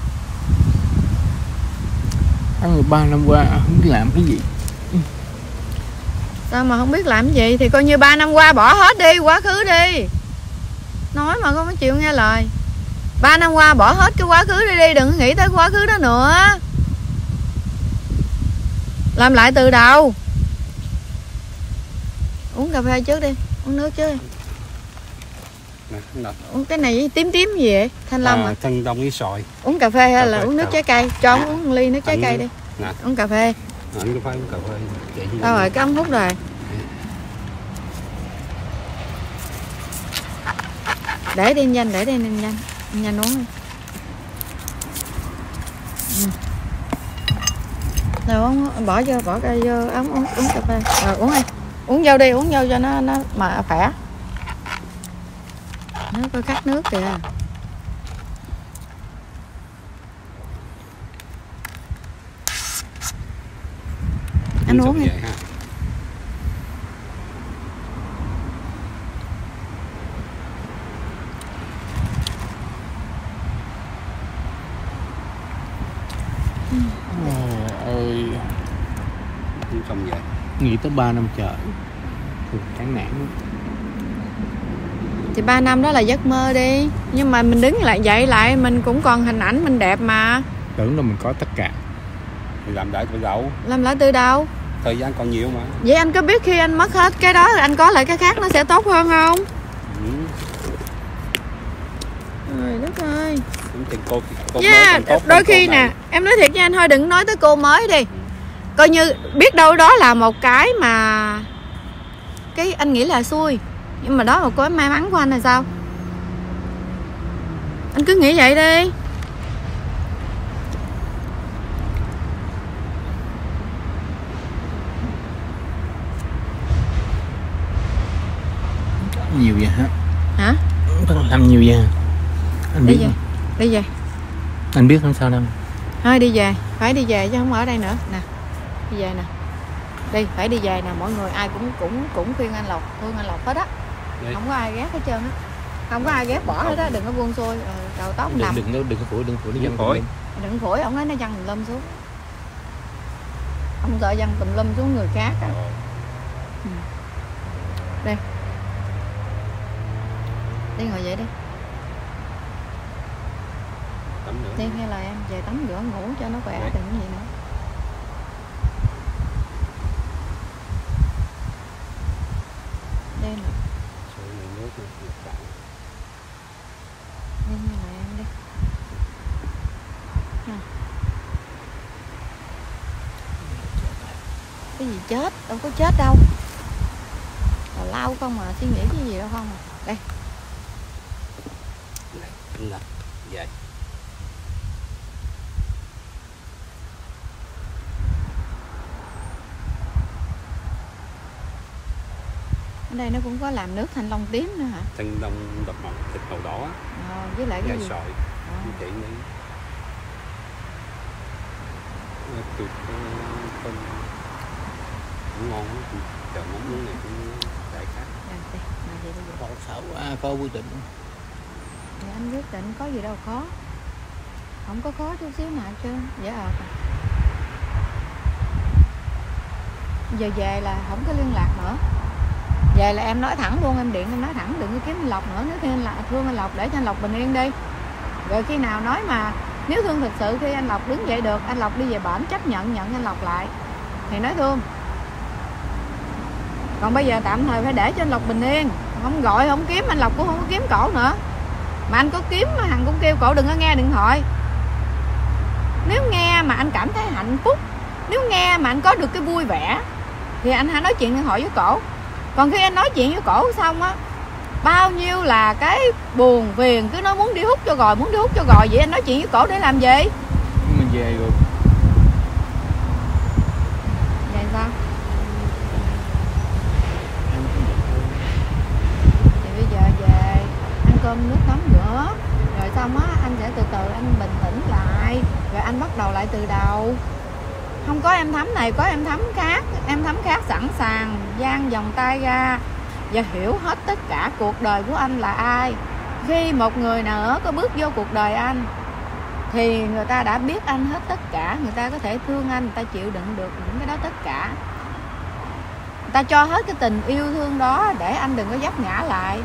Anh 3 năm qua không biết làm cái gì. Sao mà không biết làm cái gì? Thì coi như 3 năm qua bỏ hết đi, quá khứ đi. Nói mà không có chịu nghe lời. 3 năm qua bỏ hết cái quá khứ đi, đừng nghĩ tới quá khứ đó nữa. Làm lại từ đầu. Uống cà phê trước đi, uống nước trước đi. Uống cái này tím tím gì vậy? Thanh long à? Thanh long với xoài. Uống cà phê hay là uống nước trái cây? Cho ông uống một ly nước trái cây đi. Uống cà phê. Anh phải uống cà phê. Đâu rồi, cái ống hút rồi. Để đi anh Danh, để đi anh Danh. Anh Danh uống đi. Nào uống, bỏ cái vô ống uống cà phê. Rồi uống đi. Uống vô đi, uống vô cho nó mà khỏe. Nó có khát nước kìa. Anh uống đi. Ơi, không vậy. nghĩ tới 3 năm trời, chán nản. Thì 3 năm đó là giấc mơ đi. Nhưng mà mình đứng lại dậy lại mình cũng còn hình ảnh mình đẹp mà. Tưởng là mình có tất cả. Thì làm lại từ đâu? Làm lại từ đâu? Thời gian còn nhiều mà. Vậy anh có biết khi anh mất hết cái đó anh có lại cái khác nó sẽ tốt hơn không? Trời đất ơi. Cô Yeah, đôi khi nè, em nói thiệt với anh thôi, đừng nói tới cô mới đi. Coi như biết đâu đó là một cái mà cái anh nghĩ là xui, nhưng mà đó là một cái may mắn của anh là sao? Anh cứ nghĩ vậy đi. Nhiều vậy hả? Hả? Làm nhiều vậy hả? Anh biết. Đi về. Anh biết không sao đâu. Thôi đi về, phải đi về chứ không ở đây nữa nè. Đi về nè. Đi, phải đi về nè, mọi người ai cũng khuyên anh Lộc, thương anh Lộc hết á. Không có ai ghét hết trơn á. Không có ai ghét bỏ hết á, đừng có buông xuôi, đầu tóc nằm. Đừng có phủi nó văng phổi. Đừng phủi, ông nói nó văng tùm lum xuống. Ông sợ văng tùm lum xuống người khác á. Đây. Đi ngồi vậy đi. Tắm nữa. Đi nghe lời em, về tắm rửa ngủ cho nó khỏe, đừng cái gì nữa. Đây nè. Đi nghe lời em đi. Cái gì chết, đâu có chết đâu. Tào lao không mà, suy nghĩ cái gì đâu không à. Đây. Là vậy. Ở đây nó cũng có làm nước thanh long tím nữa hả? Thanh long đậm màu thịt màu đỏ á. Với lại cái gì? Sợi. Chị nghĩ tụi con cũng ngon lắm. Chờ món nướng này cũng đại khác. Sợ quá, có quyết định. Thì anh quyết định có gì đâu khó. Không có khó chút xíu nào hết trơn. Dễ ợt à. Giờ về là không có liên lạc nữa. Về là em nói thẳng luôn, em điện em nói thẳng, đừng có kiếm anh Lộc nữa. Nếu thương anh Lộc để cho anh Lộc bình yên đi. Rồi khi nào nói mà nếu thương thực sự khi anh Lộc đứng dậy được, anh Lộc đi về bển chấp nhận anh Lộc lại thì nói thương. Còn bây giờ tạm thời phải để cho anh Lộc bình yên. Không gọi không kiếm, anh Lộc cũng không có kiếm cổ nữa. Mà anh có kiếm Hằng cũng kêu cổ đừng có nghe điện thoại. Nếu nghe mà anh cảm thấy hạnh phúc, nếu nghe mà anh có được cái vui vẻ thì anh hãy nói chuyện điện thoại với cổ. Còn khi anh nói chuyện với cổ xong á, bao nhiêu là cái buồn phiền, cứ nói muốn đi hút cho rồi, vậy anh nói chuyện với cổ để làm gì? Mình về rồi. Vậy sao? Thì bây giờ về ăn cơm nước tắm rửa rồi xong á, anh sẽ từ từ anh bình tĩnh lại, rồi anh bắt đầu lại từ đầu. Không có em Thắm này, có em Thắm khác. Em Thắm khác sẵn sàng dang vòng tay ra và hiểu hết tất cả cuộc đời của anh là ai. Khi một người nào đó có bước vô cuộc đời anh thì người ta đã biết anh hết tất cả. Người ta có thể thương anh, người ta chịu đựng được những cái đó tất cả. Người ta cho hết cái tình yêu thương đó để anh đừng có vấp ngã lại.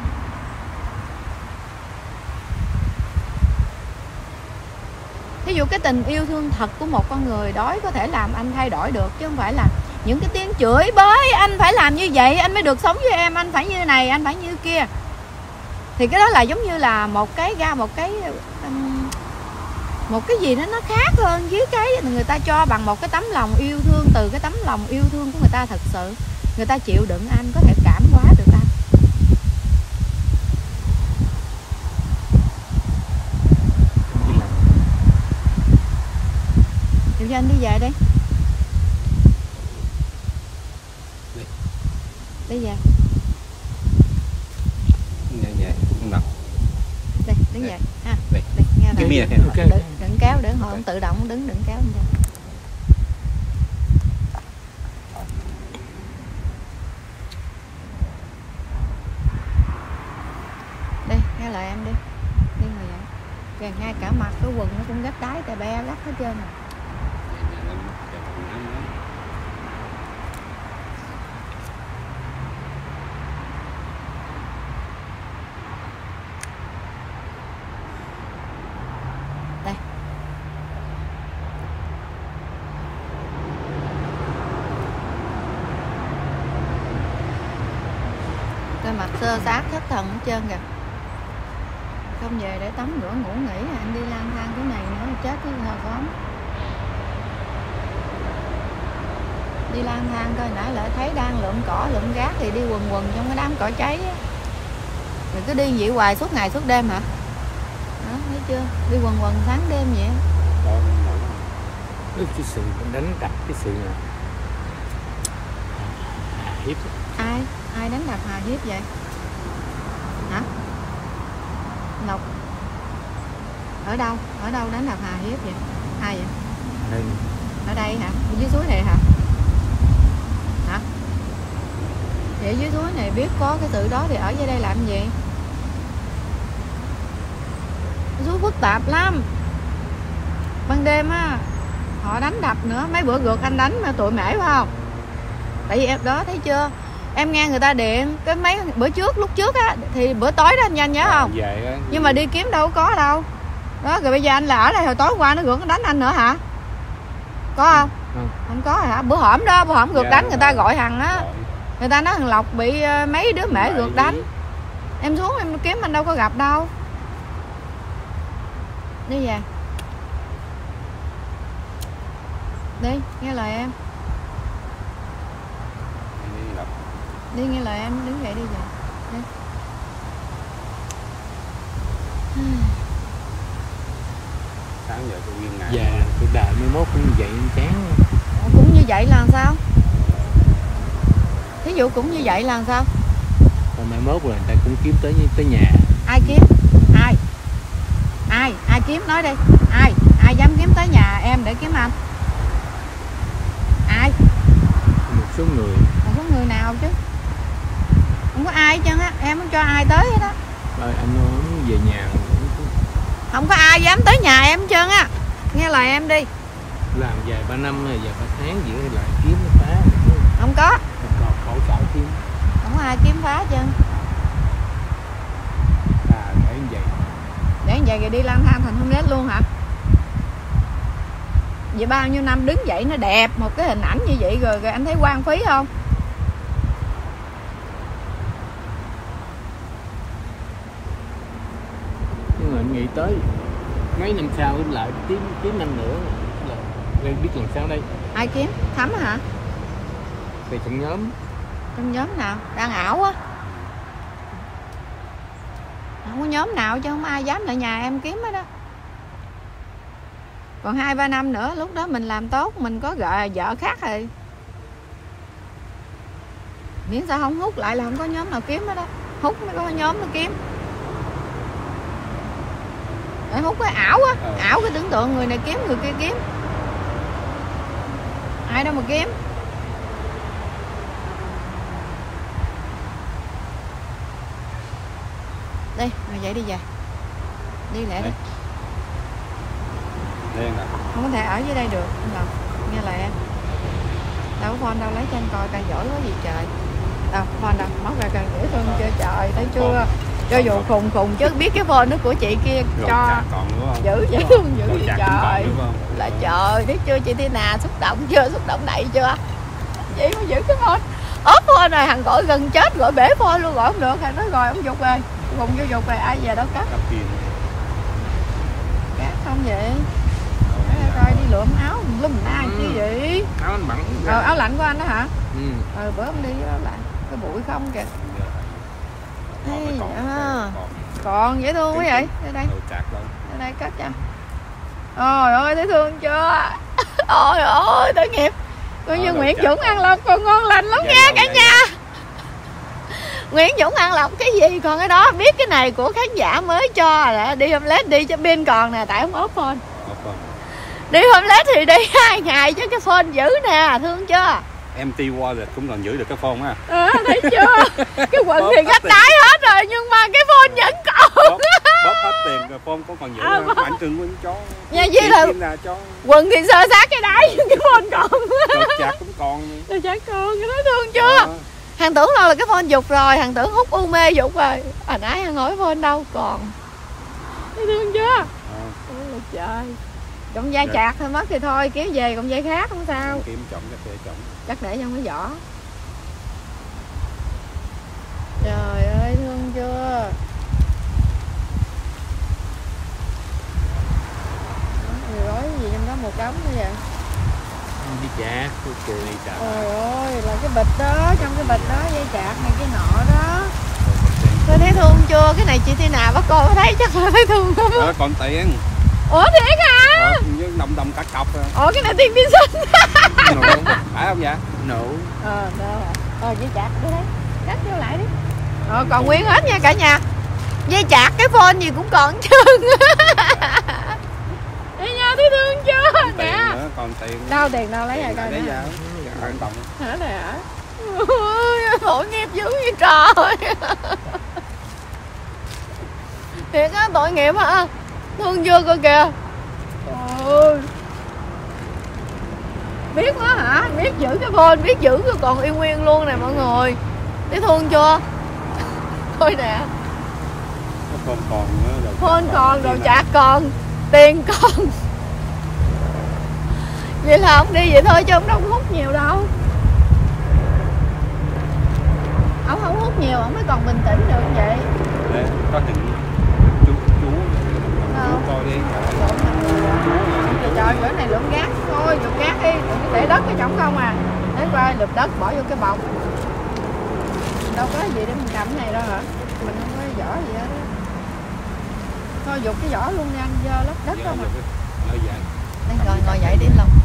Thí dụ cái tình yêu thương thật của một con người đó có thể làm anh thay đổi được, chứ không phải là những cái tiếng chửi bới anh phải làm như vậy anh mới được sống với em, anh phải như này, anh phải như kia. Thì cái đó là giống như là một cái gì đó nó khác hơn với cái người ta cho bằng một cái tấm lòng yêu thương. Từ cái tấm lòng yêu thương của người ta thật sự, người ta chịu đựng anh, có thể cảm hóa được anh. cho anh đi về đi. Đi về. Dạ, không nào. Đây, đứng dậy ha. Đây. Nghe Give me a hand. Okay. Đừng kéo để họ tự động đứng, đừng kéo anh ra. Đi, nghe lời em đi. Đi ngồi dậy. Kìa, ngay cả mặt cái quần nó cũng gách đáy tè be gách hết trơn rồi. Đây. Cái mặt sơ sát thất thần hết trơn kìa. Không về để tắm rửa ngủ nghỉ, anh đi lang thang cái này nữa chết cái thờ con. Đi lang thang coi nãy lại thấy đang lượm cỏ lượm rác thì đi quần quần trong cái đám cỏ cháy á. Rồi cứ đi vậy hoài suốt ngày suốt đêm hả? Đó, thấy chưa? Đi quần quần sáng đêm vậy. Cái sự đánh đập, cái sự hiếp. Ai đánh đập hà hiếp vậy? Hả? Lộc ở đâu đánh đập hà hiếp vậy? Ai vậy? Đây. Ở đây hả? Ở dưới suối này hả? Hả? Vậy dưới suối này biết có cái sự đó thì ở dưới đây làm gì? Suối phức tạp lắm. Ban đêm á họ đánh đập nữa, mấy bữa gượt anh đánh mà tụi mễ phải không? Tại vì em đó thấy chưa? Em nghe người ta điện cái mấy bữa trước lúc trước á thì bữa tối đó anh nhanh nhớ không? Về Nhưng mà đi kiếm đâu có đâu. Đó rồi bây giờ anh là ở đây hồi tối qua nó gượt nó đánh anh nữa hả? Có không? Không có hả? Bữa hổm gượt đánh người ta gọi Hằng á. Người ta nói thằng Lộc bị mấy đứa mễ gượt đánh. Em xuống em kiếm anh đâu có gặp đâu. Đi về. Đi, nghe lời em. Đi nghe lời em, đứng dậy đi về. Đi. Sáng giờ tôi nguyên ngày. Dạ, tôi đợi 11 cũng như vậy em chán. Cũng như vậy là sao? Thí dụ cũng như vậy là sao? Rồi 11 rồi người ta cũng kiếm tới nhà. Ai kiếm? Ai kiếm nói đi. Ai dám kiếm tới nhà em để kiếm anh? Ai? Một số người. Một số người nào chứ? Không có ai hết trơn á, em không cho ai tới hết á. Rồi anh nói về nhà. Không có ai dám tới nhà em hết trơn á. Nghe lời em đi. Làm vài 3 năm rồi, vài 3 tháng gì đó lại kiếm nó phá. Không có. Còn khổ sở kiếm. Không có ai kiếm phá hết trơn. Để như vậy. Để như vậy rồi đi lang thang thành không lết luôn hả? Vậy bao nhiêu năm đứng dậy nó đẹp một cái hình ảnh như vậy rồi anh thấy hoang phí không? Nhưng mà anh nghĩ tới mấy năm sau lại kiếm năm nữa là biết làm sao đây. Ai kiếm? Thắm hả? Thì trong nhóm. Trong nhóm nào? Đang ảo á. Không có nhóm nào chứ không ai dám lại nhà em kiếm hết đó. Còn 2-3 năm nữa lúc đó mình làm tốt, mình có vợ khác rồi. Miễn sao không hút lại là không có nhóm nào kiếm hết đó. Hút mới có nhóm nó kiếm. Để hút cái ảo á, ảo cái tưởng tượng người này kiếm người kia kiếm. Ai đâu mà kiếm. Đi, ngồi dậy đi về. Đi lẹ đi. Không có thể ở dưới đây được anh Lộc. Nghe lời em. Đâu có phone đâu, lấy cho anh coi coi giỏi quá gì trời. Đâu phone đâu, móc ra cần dễ thương chưa trời, thấy chưa? Cho dù khùng chứ biết cái phone đó của chị kia cho giữ luôn, giữ gì trời. Là trời, thấy chưa chị Tina, xúc động chưa, xúc động đậy chưa? Chị mới giữ cái phone. Ốp phone rồi, Hằng gọi gần chết, gọi bể phone luôn, gọi không được. Hằng nói rồi, ông dục rồi, khùng vô dục rồi, ai về đâu cắt. Cắt không vậy? Coi đi lượm áo lum ai chứ gì? Áo anh bận. Áo lạnh của anh đó hả? Ừ. Bữa ông đi với áo lạnh, cái bụi không kìa. Hey, còn dễ thương quá vậy. Đây đây. Đây đây cắt cho. Trời ơi thấy thương chưa? Ôi ôi tội nghiệp. Coi như Nguyễn Dũng ăn lộc còn ngon lành lắm nha cả nhà. Nguyễn Dũng ăn lộc cái gì, còn cái đó biết cái này của khán giả mới cho là đi omelette đi cho pin còn nè, tại không ốp phone. Đi omelette thì đi 2 ngày chứ cái phone giữ nè, thương chưa? Empty wallet cũng còn giữ được cái phone á. Thấy chưa? Cái quần thì gách đáy hết rồi nhưng mà cái phone vẫn còn. Bóp hết tiền rồi phone cũng còn giữ. Mạnh Trường Nguyên cho. Nha gì là cho. Quần thì sơ sát cái đáy nhưng cái phone còn. Đồ chạc cũng còn. Đồ chạc còn, cái đó thương chưa? Hằng tưởng đâu là cái phone dục rồi, Hằng tưởng hút u mê dục rồi. Hồi nãy Hằng hỏi phone đâu còn. Thấy thương chưa? Ôi là trời. Cọng dây chạc thôi mất thì thôi, kéo về cọng dây khác không sao. Kiếm trọng chắc để trọng. Chắc để trong cái vỏ. Trời ơi thương chưa? Gói gì trong đó một đống nữa vậy? Đi chạc, cười trời. Ôi ơi, là cái bịch đó, trong cái bịch đó dây chạc này cái nọ đó. Tôi thấy thương chưa? Cái này chị Thi nào bác cô thấy chắc là thấy thương lắm. Còn tiền. Ủa thiệt hả? Với đồng cả cọc rồi. Ủa cái này tiền pin xanh. Phải không vậy? Nổ. Đâu dây chạc đi đấy. Cắt vô lại đi. Còn nguyên hết nha cả nhà. Dây chạc cái phone gì cũng còn trơn. Đi nha, thấy thương chưa? Nè. Còn tiền. Đâu tiền đâu lấy rồi coi nè. Hả này hả? Ôi, tội nghiệp dữ vậy trời. Thiệt á, tội nghiệp hả? Thương chưa coi kìa. Ôi. Biết quá hả? Biết giữ cái phone, biết giữ cái còn y nguyên luôn nè mọi người. Thấy thương chưa? Thôi nè. Phone còn nữa. Phone còn, đồ chạc còn, tiền còn. Vậy là ông đi vậy thôi chứ ông đâu có hút nhiều đâu. Ông không hút nhiều, ông mới còn bình tĩnh được vậy. Để có từng chú coi đi. Trời bữa này lượm gác thôi, lượm gác đi, để đất cái trống không à. Để coi lượm đất bỏ vô cái bọc. Đâu có gì để mình cầm cái này đâu hả? Mình không có vỏ gì hết. Thôi dục cái vỏ luôn đi anh, dơ lấp đất không à. Đây ngồi dậy đi Lộc.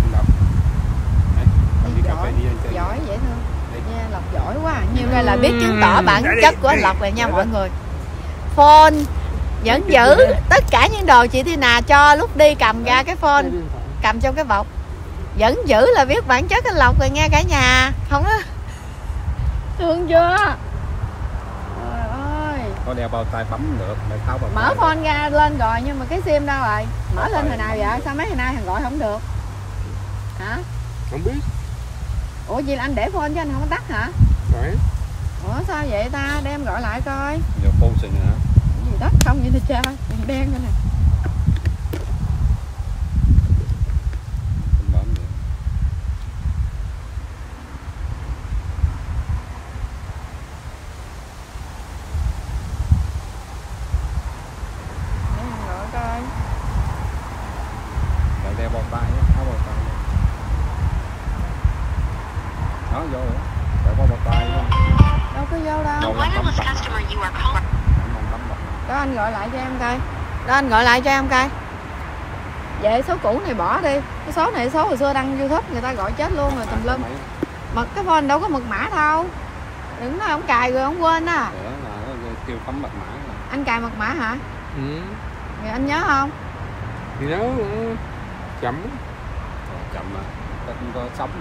Giỏi dễ thương. Nha, Lộc giỏi quá. Như đây là biết chứng tỏ bản chất của anh Lộc rồi nha mọi người. Phone vẫn giữ tất cả những đồ chị Thi Nà cho lúc đi cầm ra cái phone, cầm trong cái bọc. Vẫn giữ là biết bản chất anh Lộc rồi nha cả nhà. Không á. Thương chưa? Trời ơi. Có đeo bao tay bấm được, để tháo bao mở tay phone được. Ra lên rồi nhưng mà cái sim đâu rồi? Mở lên hồi nào vậy? Sao mấy hồi nay thằng gọi không được? Hả? Không biết. Ủa gì là anh để phone chứ anh không có tắt hả? Đấy. Ủa sao vậy ta? Đem gọi lại coi. Giờ phone xịn hả? Gì tắt không vậy thì cha? Đèn đen nữa nè. Đeo bao tay, tháo bao tay. Đó vô rồi. Đeo bao tay luôn. Đâu có vô đâu. Đó anh gọi lại cho em coi. Đó anh gọi lại cho em coi. Vậy số cũ này bỏ đi. Cái số này số hồi xưa đăng YouTube người ta gọi chết luôn rồi tùm lum. Mật cái phone đâu có mật mã đâu. Đừng nói ông cài rồi ông quên á. Đó là kêu cắm mật mã. Anh cài mật mã hả? Ừ. Rồi anh nhớ không? Nhớ chậm. Chậm mà. Ta không có sống.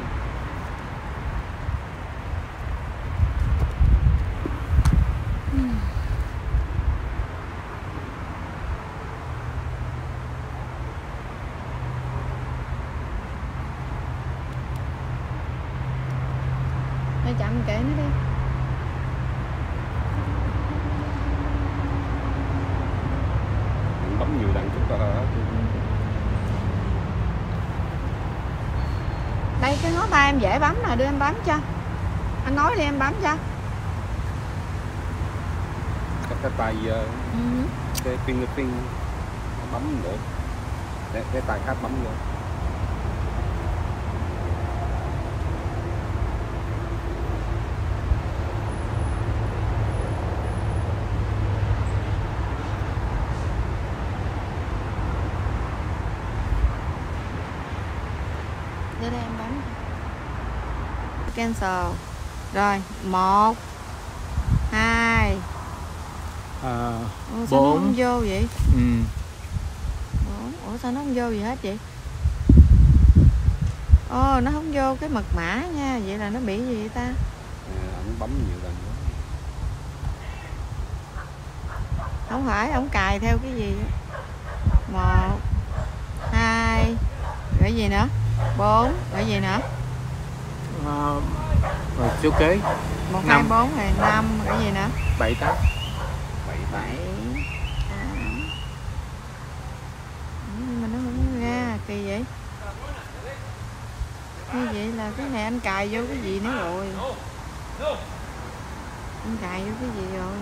Thôi chậm kệ nó đi. Bấm nhiều lần chút là Đây cái ngón tay em dễ bấm nè, đưa em bấm cho. Anh nói đi em bấm cho. cái tay cái fingerprint bấm được. Cái tay khác bấm vô. Để đây em bấm. Cancel. Rồi, 1 2 sao nó không vô vậy? Ủa sao nó không vô gì hết vậy? Nó không vô cái mật mã nha. Vậy là nó bị gì vậy ta? Ổng bấm nhiều lần nữa. Không phải, ổng cài theo cái gì? 1 2 rồi gì nữa? 4 rồi gì nữa? Rồi số kế 1 2 4 rồi 5 rồi gì nữa? 7 8 7 8 mà nó không ra, kỳ vậy. Như vậy là cái này anh cài vô cái gì nữa rồi? Anh cài vô cái gì rồi?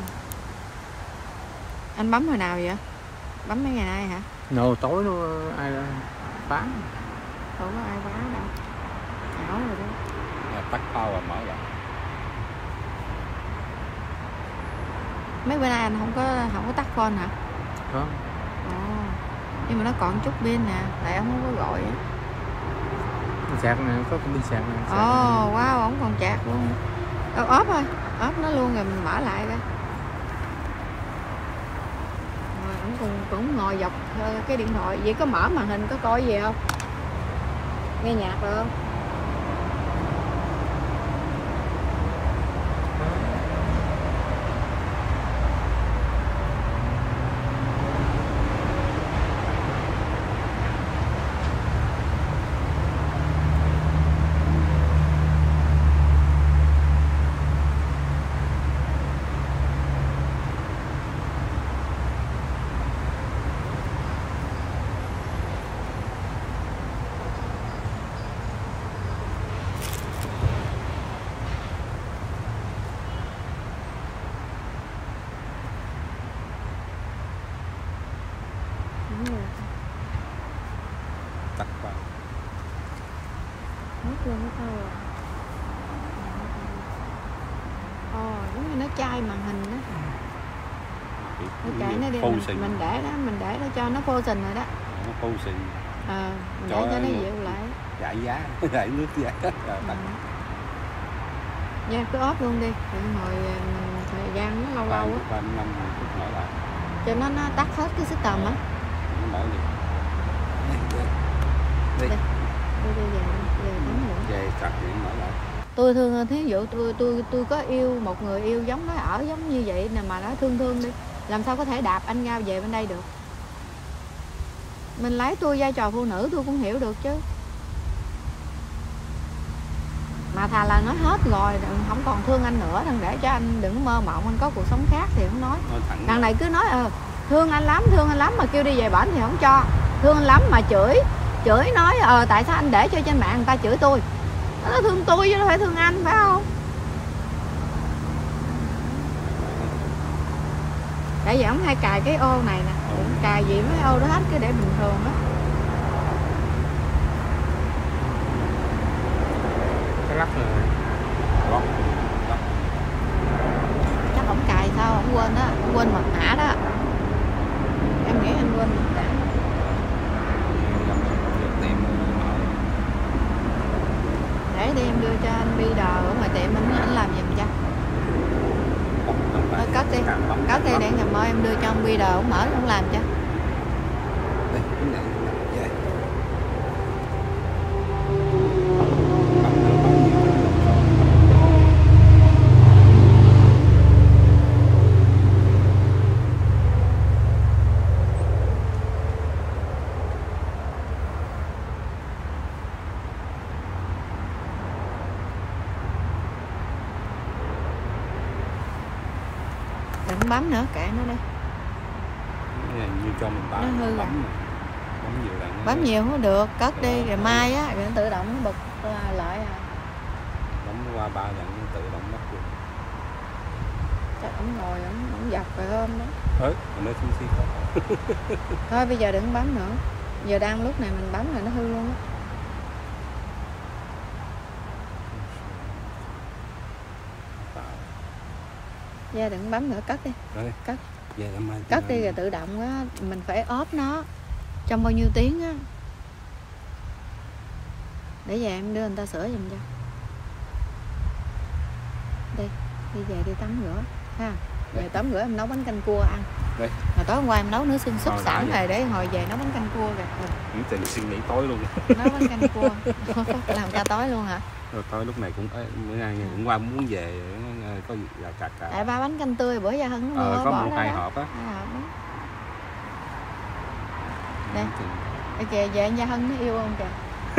Anh bấm hồi nào vậy? Bấm mấy ngày nay hả? Tối nó ai phá. Không có ai phá đâu. Ảo rồi đó. Tắt power mở lại. Mấy bữa nay anh không có tắt phone hả? Không. Nhưng mà nó còn chút pin nè, tại ông không có gọi á. Sạc nè, có pin sạc nè. Wow, ổng còn chạc luôn. Ốp thôi, ốp nó luôn rồi mình mở lại coi. Rồi ổng cũng ngồi dọc cái điện thoại. Vậy có mở màn hình có coi gì không? Nghe nhạc được không? Tắt power. Mất luôn hết thôi. Giống như nó chai màn hình đó. Nó chạy nó đi, mình để đó cho nó frozen rồi đó. Nó frozen. Mình để cho nó dịu lại. Giải giá, giải nước giá. Dạ, cứ ốp luôn đi. Rồi thời gian nó lâu á. 3 5 phút mở lại. Cho nó tắt hết cái system á. Nó mở đi. Đi về sạc điện mở lại. Tôi thương, thí dụ tôi có yêu một người yêu giống nó ở giống như vậy nè, mà nó thương đi, làm sao có thể đạp anh ra về bên đây được? Mình lấy tôi vai trò phụ nữ tôi cũng hiểu được chứ. Mà thà là nói hết rồi, không còn thương anh nữa, đừng để cho anh đừng mơ mộng anh có cuộc sống khác thì không nói. Đằng này cứ nói thương anh lắm mà kêu đi về bển thì không cho. Thương anh lắm mà chửi nói tại sao anh để cho trên mạng người ta chửi tôi. Nó thương tôi chứ nó phải thương anh, phải không? Tại vì ông hay cài cái ô này nè, cài gì mấy ô đó hết cứ để bình thường đó. Cái lắc rồi. Chắc ổng cài sao ổng quên đó, quên mật mã đó. Em nghĩ anh quên mật mã. Để đi em đưa cho anh Peter ở ngoài tiệm anh làm giùm cho. Cất đi để ngày mai em đưa cho ông Peter ổng mở ổng làm cho. Đừng bấm nữa, kệ nó đi. Như cho mình bấm. Nó hư rồi. Bấm nhiều lần. Bấm nhiều không được, cất đi rồi mai á, rồi nó tự động nó bật lại à. Bấm qua 3 lần nó tự động mất luôn. Chắc ổng ngồi ổng dọc rồi hôm đó. Nó xí Thôi bây giờ đừng bấm nữa. Giờ đang lúc này mình bấm là nó hư luôn á. Dạ đừng bấm nữa, cất đi. Rồi. Cất. Cất đi rồi tự động á, mình phải ốp nó trong bao nhiêu tiếng á. Để về em đưa người ta sửa giùm cho. Đi về đi tắm rửa ha. Về tắm rửa em nấu bánh canh cua ăn. Đây. Rồi tối hôm qua em nấu nước xương súp sẵn rồi để hồi về nấu bánh canh cua rồi. Tình suy nghĩ tối luôn. Nấu bánh canh cua. Làm ca tối luôn hả? Rồi tối lúc này cũng bữa nay cũng qua muốn về có gì là cà. Tại ba bánh canh tươi bữa giờ Hân mua có một 2 hộp á. Đây. Kìa về anh Gia Hân nó yêu không kìa.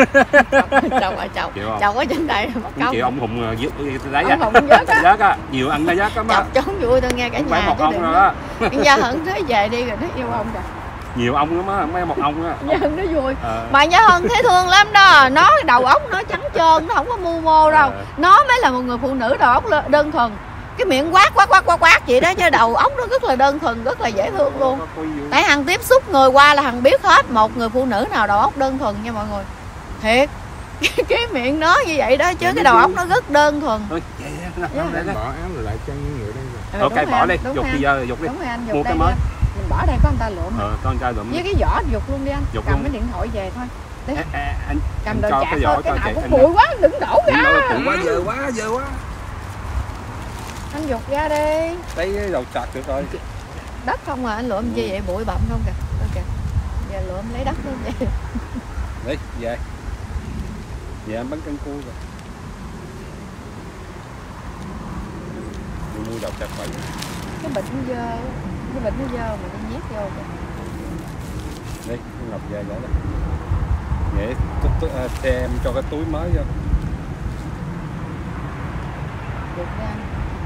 Chồng ở trên đây bắt công. Chịu ông Hùng lấy ông Hùng vớt á. Nhiều ăn nó vớt á. Chọc chống vui tôi nghe cả nhà. Một ông rồi đó. Anh Gia Hân thấy về đi rồi nó yêu ông kìa. Nhiều ông lắm á, mấy một ông á. Gia Hân nó vui. Mà Gia Hân thấy thương lắm đó. Nó đầu óc nó trắng trơn, nó không có mưu mô đâu. Nó mới là một người phụ nữ đầu óc đơn thuần. Cái miệng quát vậy đó, chứ đầu óc nó rất là đơn thuần, rất là dễ thương luôn. Tại Hằng tiếp xúc người qua là Hằng biết hết một người phụ nữ nào đầu óc đơn thuần nha mọi người. Thiệt. Cái miệng nó như vậy đó, chứ cái đầu óc nó rất đơn thuần. Bỏ áo rồi lại cho những người đây. Ok bỏ đi, dục đi giờ, dục đi. Đúng rồi anh, dục mua đây cái mới. Mình bỏ đây có người ta lượm. Con trai lượm. Với cái vỏ dục luôn đi anh. Dục cầm luôn. cái điện thoại về thôi. Đi. Anh cầm đồ chạc thôi, cái nào cũng bụi quá, đừng đổ ra. Bụi quá, dơ quá. Anh dục ra đi. Lấy cái đầu chạc được rồi. Đất không à, anh lượm chi vậy, bụi bặm không kìa. Ok. Giờ lượm lấy đất luôn vậy. Đi, về. Về ăn bánh canh cua rồi. Đi mua đầu chạc vậy. Cái bịch nó dơ, mà đi nhét vô kìa. Đi, Ngọc về vậy đó. Vậy xe em cho cái túi mới vô. Dục ra anh.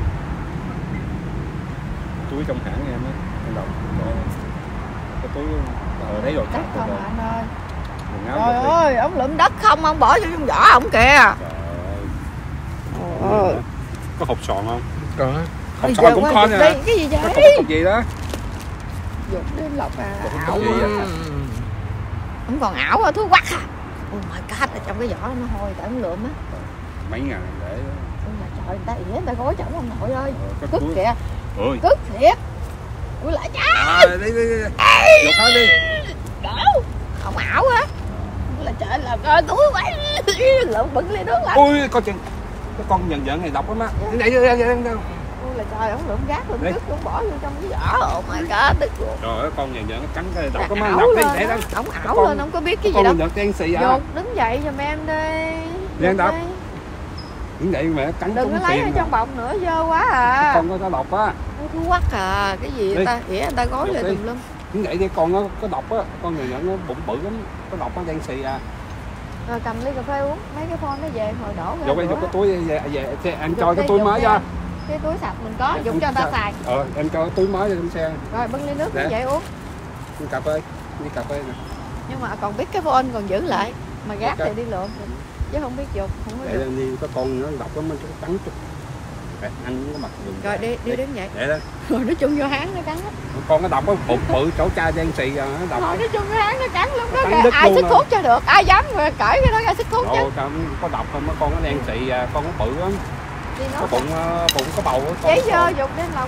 Túi trong hãng em á, anh Đồng. Cái túi ở đấy rồi. Đất không à anh ơi. Trời ơi, ông lượm đất không, ông bỏ vô trong vỏ ổng kìa. Trời ơi. Có hộp sòn không? Có. Hộp sòn cũng có nè. Cái gì vậy? Cục gì đó? Dục đi Lộc à. Ảo gì vậy? Không còn ảo à, thú quắc à. Oh my god, ở trong cái vỏ nó hôi, tại ông lượm á. Mấy ngàn để. Trời, người ta ỉa, người ta gói chổng ông nội ơi. Cứt kìa. Ôi. Cứt thiệt. Ui lại cha. Đi. Dục hết đi. Đổ. Không ảo á. Là trời là coi túi quá. Lượm bưng ly nước lại. Ui, coi chừng. Cái con giận này độc lắm á. Đây. Ui là trời, ông lượm rác lượm cứt ông bỏ vô trong cái vỏ. Oh my god, tức luôn. Trời ơi, con giận nó cắn cái độc Ông lắm á. ảo Độc lên, ông ảo lên, ông có biết cái gì đâu. Con giận đen xì à. Dục, đứng dậy giùm em đi. Đen độc. Đứng dậy mẹ cắn. Đừng có lấy ở trong bọc nữa, dơ quá à. Con có độc á. Thú quắc à, cái gì người ta ỉa, người ta gói lại tùm lum. Đứng dậy đi, con nó có độc á, con người nhận nó bụng bự lắm, có độc nó đen xì à. Rồi cầm ly cà phê uống, mấy cái phone nó về hồi đổ ra. Dục cái túi về anh cho cái túi mới cho. Cái túi sạch mình có, dùng cho người ta xài. Em cho cái túi mới cho trong xe. Rồi bưng ly nước như vậy uống. Đi cà phê nè. Nhưng mà còn biết cái phone còn giữ lại, mà gác thì đi lượm chứ không biết dục, không có dục. Đi có con nó độc lắm, nó cắn chút. Anh có mặt đường. Rồi đi đứng vậy. Để đó. Rồi nó chung vô háng nó cắn á. Con nó độc á, bụng bự chỗ chai đen xì à, nó độc. Rồi nó chung vô háng nó cắn lúc đó kìa, ai xức thuốc cho được, ai dám cởi cái đó ra xức thuốc chứ. Có độc không, con nó đen xì à, con nó bự lắm. Có bụng có bầu á. Giấy dơ dục đến Lộc.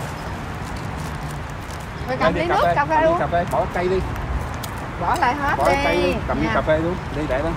Rồi cầm ly nước cà phê luôn. Cà phê, bỏ cây đi. Bỏ lại hết bỏ đi. Cây đi. Cầm ly cà phê luôn, đi để đó.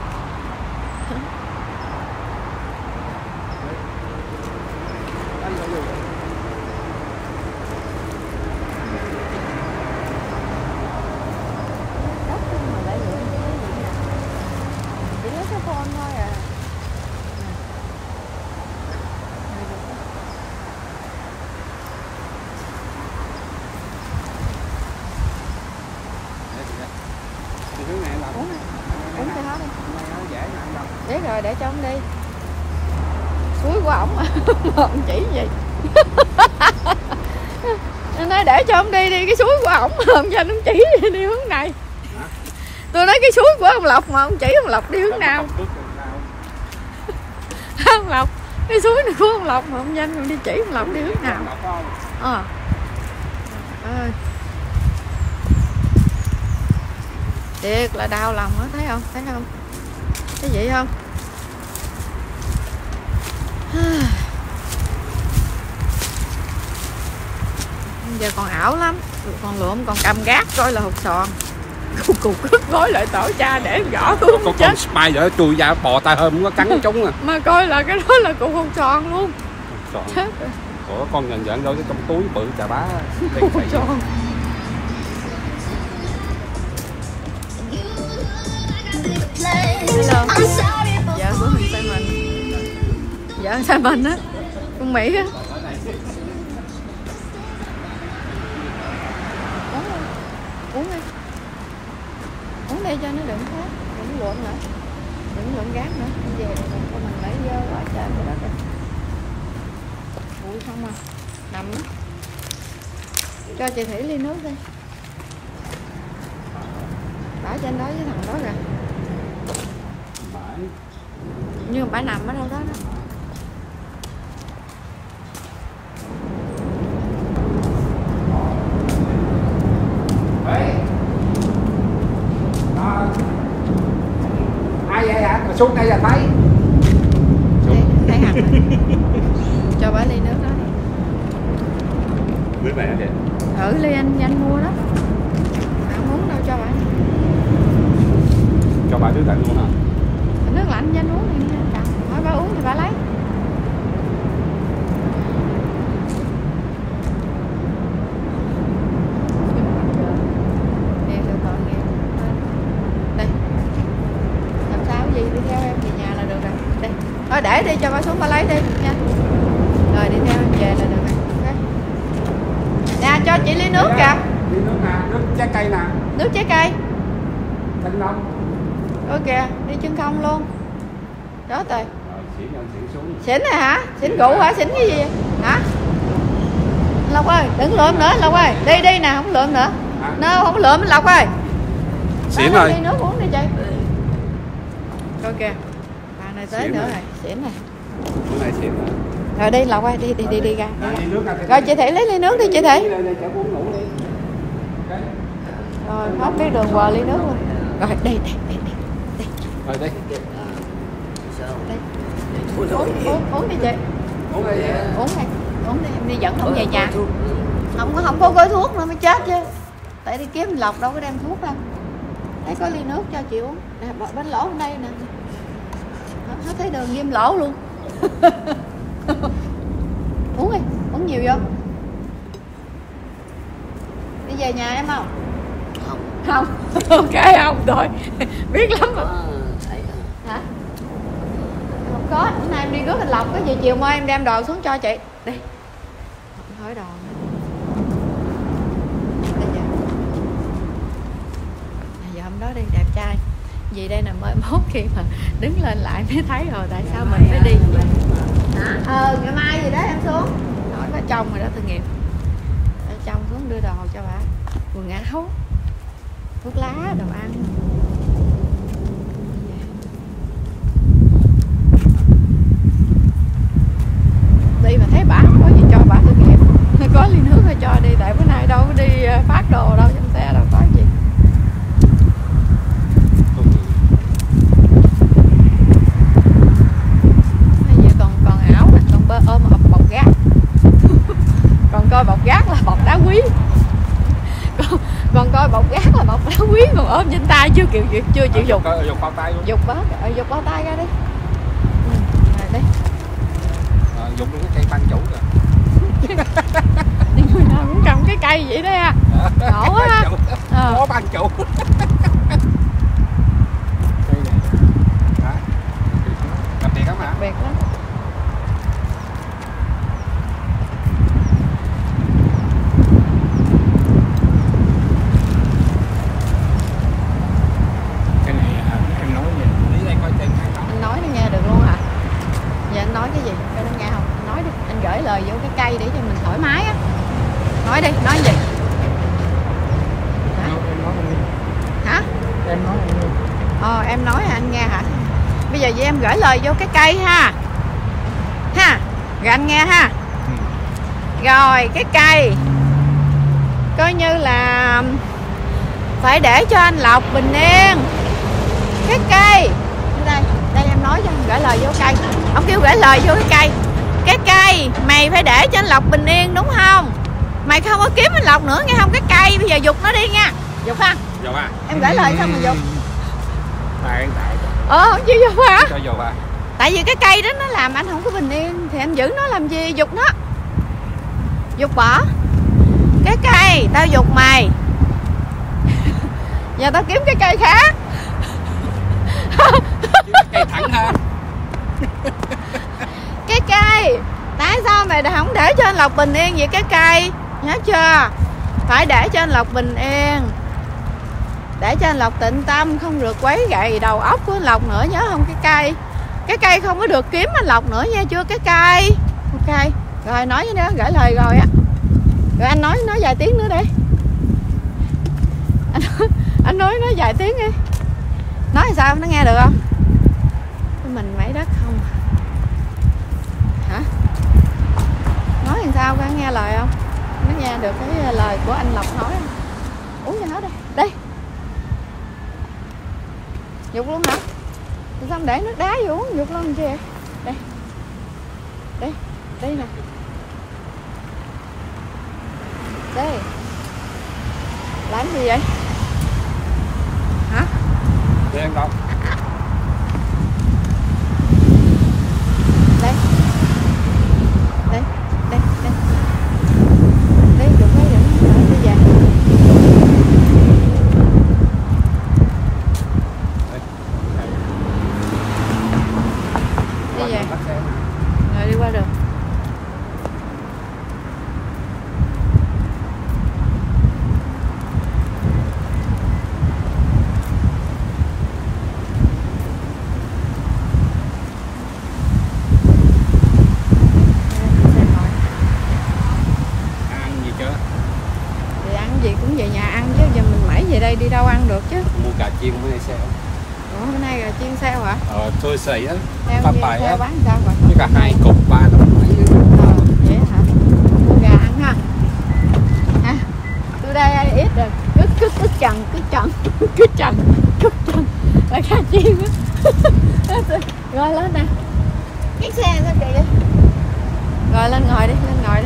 Để rồi để cho ông đi. Suối của ổng mà ông chỉ gì. Tôi nói để cho ông đi cái suối của ổng mà ông cho ông chỉ đi hướng này. Tôi nói cái suối của ông Lộc mà ông chỉ ông Lộc đi hướng nào. Ông Lộc, cái suối này của ông Lộc mà ông Danh ông đi chỉ ông Lộc đi hướng nào. Thiệt là đau lòng đó, thấy không? Thấy vậy không? Giờ còn ảo lắm, còn lượm còn cầm gác coi là hột sòn. cục cất gói lại tổ cha để gõ xuống có chết. con spider chui ra bò tay hôm không có cắn chúng à. Mà coi là cái đó là cục không tròn luôn. Tròn. Chết rồi. Ủa con nhận dẫn đâu cái trong túi bự chà bá. Cục không tròn. Hello. Vợ của thằng Simon. Vợ Simon á, con Mỹ á. Uống đi. Uống đi cho nó đừng khác, đừng lộn nữa. Đừng lộn gác nữa. Về rồi con mình lấy dơ quá trời cái đó kìa. Ui không à. Nằm đó. Cho chị Thủy ly nước đi. Bỏ trên đó với thằng đó kìa. Nhưng mà bãi nằm ở đâu đó đó. Ai vậy hả? Mà xuống đây là thấy. Thấy hẳn rồi. Cho bả ly nước đó. Nước này hả chị? Ly anh mua đó. Không muốn đâu cho bả. Cho bà nước lạnh luôn hả? Nước lạnh anh uống thì chẳng. Hỏi bả uống thì bả lấy. Thôi để đi cho bà xuống bà lấy đi nha. Rồi đi theo em về là được rồi. Okay. Nè cho chị ly nước kìa. Ly nước nè, nước trái cây nè. Nước trái cây. Thanh long. Ok, đi chân không luôn. Đó rồi. Xỉn xuống. Xỉn này hả? Xỉn rượu hả? Xỉn cái gì vậy? Hả? Lộc ơi, đừng lượm nữa Lộc ơi. Đi đi nè, không lượm nữa. Nó không lượm Lộc ơi. Xỉn rồi. Đi nước uống đi chị. Coi kìa. Này tới nữa rồi, xỉn này. Bữa nay xỉn rồi. Rồi đi Lộc ơi, đi ra. Rồi chị Thị lấy ly nước đi chị Thị. Rồi hết cái đường quờ ly nước luôn. Rồi đi. Rồi đi. Uống đi chị. Uống đi. Uống đi, em đi dẫn không về nhà. Không có gói thuốc nữa mới chết chứ. Tại đi kiếm Lộc đâu có đem thuốc đâu. Thấy có ly nước cho chị uống. Nè, bánh lỗ ở đây nè. Hết thấy đường ghim lỗ luôn. Uống đi, uống nhiều vô. Đi về nhà em không? Không. Ok không rồi. Biết lắm rồi. Hả? Không có, hôm nay em đi rước anh Lộc, cái gì chiều mai em đem đồ xuống cho chị. Đi. Không hỏi đồ nữa. Bây giờ hôm đó đi đẹp trai. Vì đây là mới mốt khi mà đứng lên lại mới thấy rồi tại sao mình phải đi vậy. Hả? Ngày mai gì đó em xuống. Nói có chồng rồi đó Thương Nghiệp. Ở chồng xuống đưa đồ cho bà. Quần áo, thuốc lá, đồ ăn. Đi mà thấy bà không có gì cho bà Thương Nghiệp. Có ly nước thôi cho đi. Tại bữa nay đâu có đi phát đồ đâu trong xe đâu có gì. Ôm bọc gác. Còn coi bọc gác là bọc đá quý. Còn coi bọc gác là bọc đá quý, còn ôm trên tay chưa chịu dục. Dục bao tay luôn. Dục bao tay ra đi. Rồi đi. Dục luôn cái cây ban chủ rồi. Người nào cũng cầm cái cây vậy đó ha. Ngộ quá ha. Có ban chủ. Đặc biệt lắm hả? Đặc biệt lắm. Gửi lời vô cái cây để cho mình thoải mái á. Nói đi, nói gì? Hả? Hả? Em nói em nói anh nghe hả? Bây giờ vậy em gửi lời vô cái cây ha. Ha? Rồi anh nghe ha. Rồi cái cây coi như là phải để cho anh Lộc bình yên. Cái cây đây em nói cho anh gửi lời vô cây. Ông kêu gửi lời vô cái cây. Cái cây mày phải để cho anh Lộc bình yên đúng không? Mày không có kiếm anh Lộc nữa nghe không? Cái cây bây giờ giục nó đi nha. Giục ha. Vô à? Em gửi lời xong rồi dục. Tại Không chịu dục hả? Cho vô à? Tại vì cái cây đó nó làm anh không có bình yên thì anh giữ nó làm gì, dục nó. Dục bỏ. Cái cây, tao dục mày. Giờ tao kiếm cái cây khác. Cây thẳng hơn. Cái cây, tại sao mày không để cho anh Lộc bình yên vậy cái cây? Nhớ chưa? Phải để cho anh Lộc bình yên, để cho anh Lộc tịnh tâm, không được quấy gậy đầu óc của anh Lộc nữa, nhớ không? Cái cây không có được kiếm anh Lộc nữa nha, chưa? Cái cây. Ok rồi, nói với nó gửi lời rồi á. Rồi anh nói vài tiếng nữa đi. Anh nói vài tiếng đi. Nói sao nó nghe được không? Mình mấy đất không hả? Nói làm sao có nghe lời không? Nó nghe được cái lời của anh Lộc nói không? Uống cho nó đi. Đi. Dục luôn hả? Sao để nước đá vô uống dục luôn chứ vậy? Đây. Đi. Đi nè. Đi. Làm gì vậy? Hả? Đi ăn đâu? Đây. Đây. Đây. Đây. Đây, dục lấy dẫn đi về. Đi về. Rồi đi qua đường. Cũng về nhà ăn chứ, giờ mình mãi về đây đi đâu ăn được chứ. Mua gà chiên bữa nay sale. Ủa bữa nay gà chiên sale hả? Tôi xài á. Sale bán sao rồi? Với cả 2 cục 3 đồng mấy. Vậy hả? Mua gà ăn ha. À, tôi đây ai ít rồi. Cứ chần là gà chiên á. Rồi lên nè. Chiếc xe sao kìa vậy? Rồi lên ngồi đi.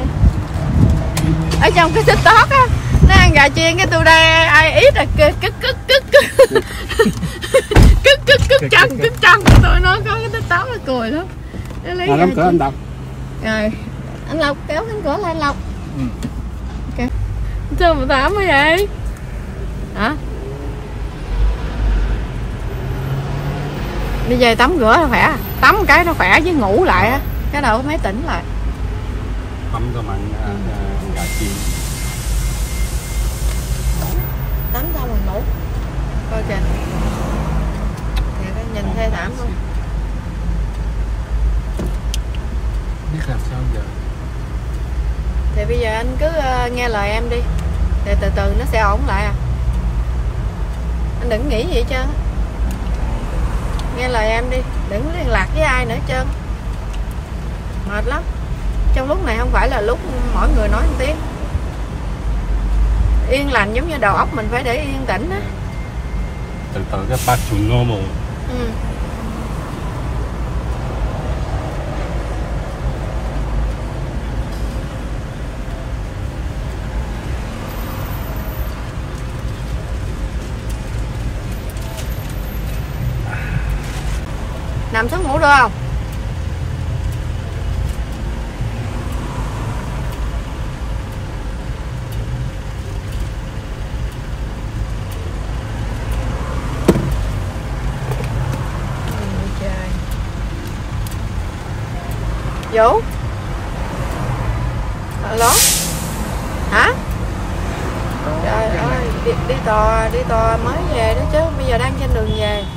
Ở trong cái TikTok á, nó ăn gà chiên, cái tôi đây ai ít rồi cức chân tôi nói có cái TikTok nó cười lắm. Nó lấy đóng cửa anh Lộc. Rồi anh Lộc kéo cánh cửa lên anh Lộc. Ok. Sao mà tắm quá vậy? Hả? Đi về tắm rửa nó khỏe, tắm cái nó khỏe với ngủ lại á, cái đầu mới tỉnh lại. Tắm cho mặn gà chiên. Tắm xong rồi ngủ. Coi kìa. Kìa cái nhìn thê thảm không? biết làm sao giờ. Thì bây giờ anh cứ nghe lời em đi. Thì từ từ nó sẽ ổn lại à. Anh đừng nghĩ gì hết trơn. Nghe lời em đi, đừng liên lạc với ai nữa hết trơn. Mệt lắm. Trong lúc này không phải là lúc mỗi người nói một tiếng. Yên lành giống như đầu óc mình phải để yên tĩnh á. Từ từ cái back to normal. Nằm xuống ngủ được không? Vũ. Alo. Hả? Trời ơi, đi tò mới về đó chứ, bây giờ đang trên đường về.